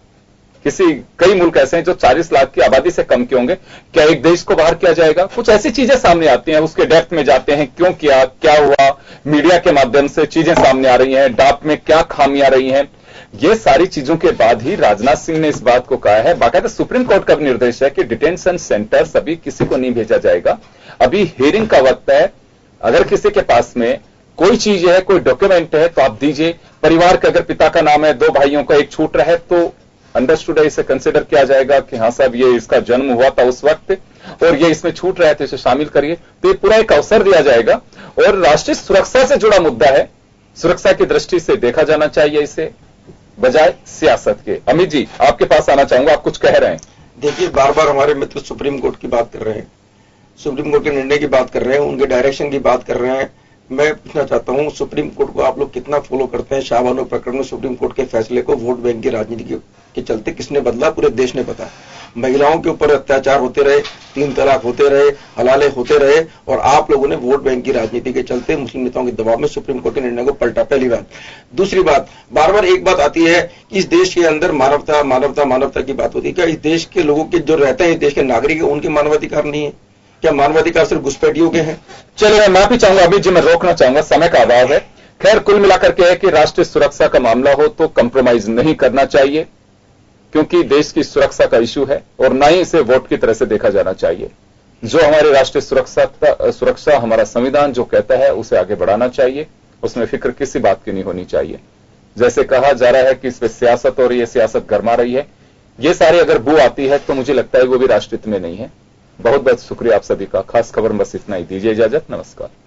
कई मुल्क ऐसे हैं जो 40 लाख की आबादी से कम के होंगे, क्या एक देश को बाहर किया जाएगा? कुछ ऐसी चीजें सामने आती हैं, उसके डेप्थ में जाते हैं, क्यों किया, क्या हुआ, मीडिया के माध्यम से चीजें सामने आ रही हैं, डाक में क्या खामियां रही हैं, ये सारी चीजों के बाद ही राजनाथ सिंह ने इस बात को कहा है। बाकायदा सुप्रीम कोर्ट का भी निर्देश है कि डिटेंशन सेंटर अभी किसी को नहीं भेजा जाएगा, अभी हियरिंग का वक्त है। अगर किसी के पास में कोई चीज है, कोई डॉक्यूमेंट है तो आप दीजिए। परिवार का अगर पिता का नाम है, 2 भाइयों का एक छूट रहा है तो अंडरस्टूड है, इसे कंसिडर किया जाएगा कि हाँ साहब ये इसका जन्म हुआ था उस वक्त और ये इसमें छूट रहा है तो इसे शामिल करिए। तो ये पूरा एक अवसर दिया जाएगा और राष्ट्रीय सुरक्षा से जुड़ा मुद्दा है, सुरक्षा की दृष्टि से देखा जाना चाहिए इसे, बजाय सियासत के। अमित जी आपके पास आना चाहूंगा, आप कुछ कह रहे हैं। देखिए बार बार हमारे मित्र सुप्रीम कोर्ट की बात कर रहे हैं, सुप्रीम कोर्ट के निर्णय की बात कर रहे हैं, उनके डायरेक्शन की बात कर रहे हैं। मैं पूछना चाहता हूं सुप्रीम कोर्ट को आप लोग कितना फॉलो करते हैं? शाहबानो प्रकरण में सुप्रीम कोर्ट के फैसले को वोट बैंक की राजनीति के चलते किसने बदला? पूरे देश ने बता। महिलाओं के ऊपर अत्याचार होते रहे, 3 तलाक होते रहे, हलाले होते रहे और आप लोगों ने वोट बैंक की राजनीति के चलते मुस्लिम नेताओं के दबाव में सुप्रीम कोर्ट के निर्णय को पलटा। पहली बात। दूसरी बात, बार बार एक बात आती है कि इस देश के अंदर मानवता मानवता मानवता की बात होती है। क्या इस देश के लोगों के जो रहते हैं, इस देश के नागरिक है, उनके मानवाधिकार नहीं है? क्या मानवाधिकार सिर्फ घुसपैठियों के हैं? चलिए मैं माफी चाहूंगा अभी जी, मैं रोकना चाहूंगा, समय का अभाव है। खैर कुल मिलाकर के है कि राष्ट्रीय सुरक्षा का मामला हो तो कंप्रोमाइज नहीं करना चाहिए, क्योंकि देश की सुरक्षा का इश्यू है और ना ही इसे वोट की तरह से देखा जाना चाहिए। जो हमारी राष्ट्रीय सुरक्षा हमारा संविधान जो कहता है उसे आगे बढ़ाना चाहिए, उसमें फिक्र किसी बात की नहीं होनी चाहिए। जैसे कहा जा रहा है कि इस पर सियासत हो रही है, सियासत गरमा रही है, ये सारी अगर बू आती है तो मुझे लगता है वो भी राष्ट्रहित में नहीं है। बहुत बहुत शुक्रिया आप सभी का। खास खबर में बस इतना ही, दीजिए इजाजत, नमस्कार।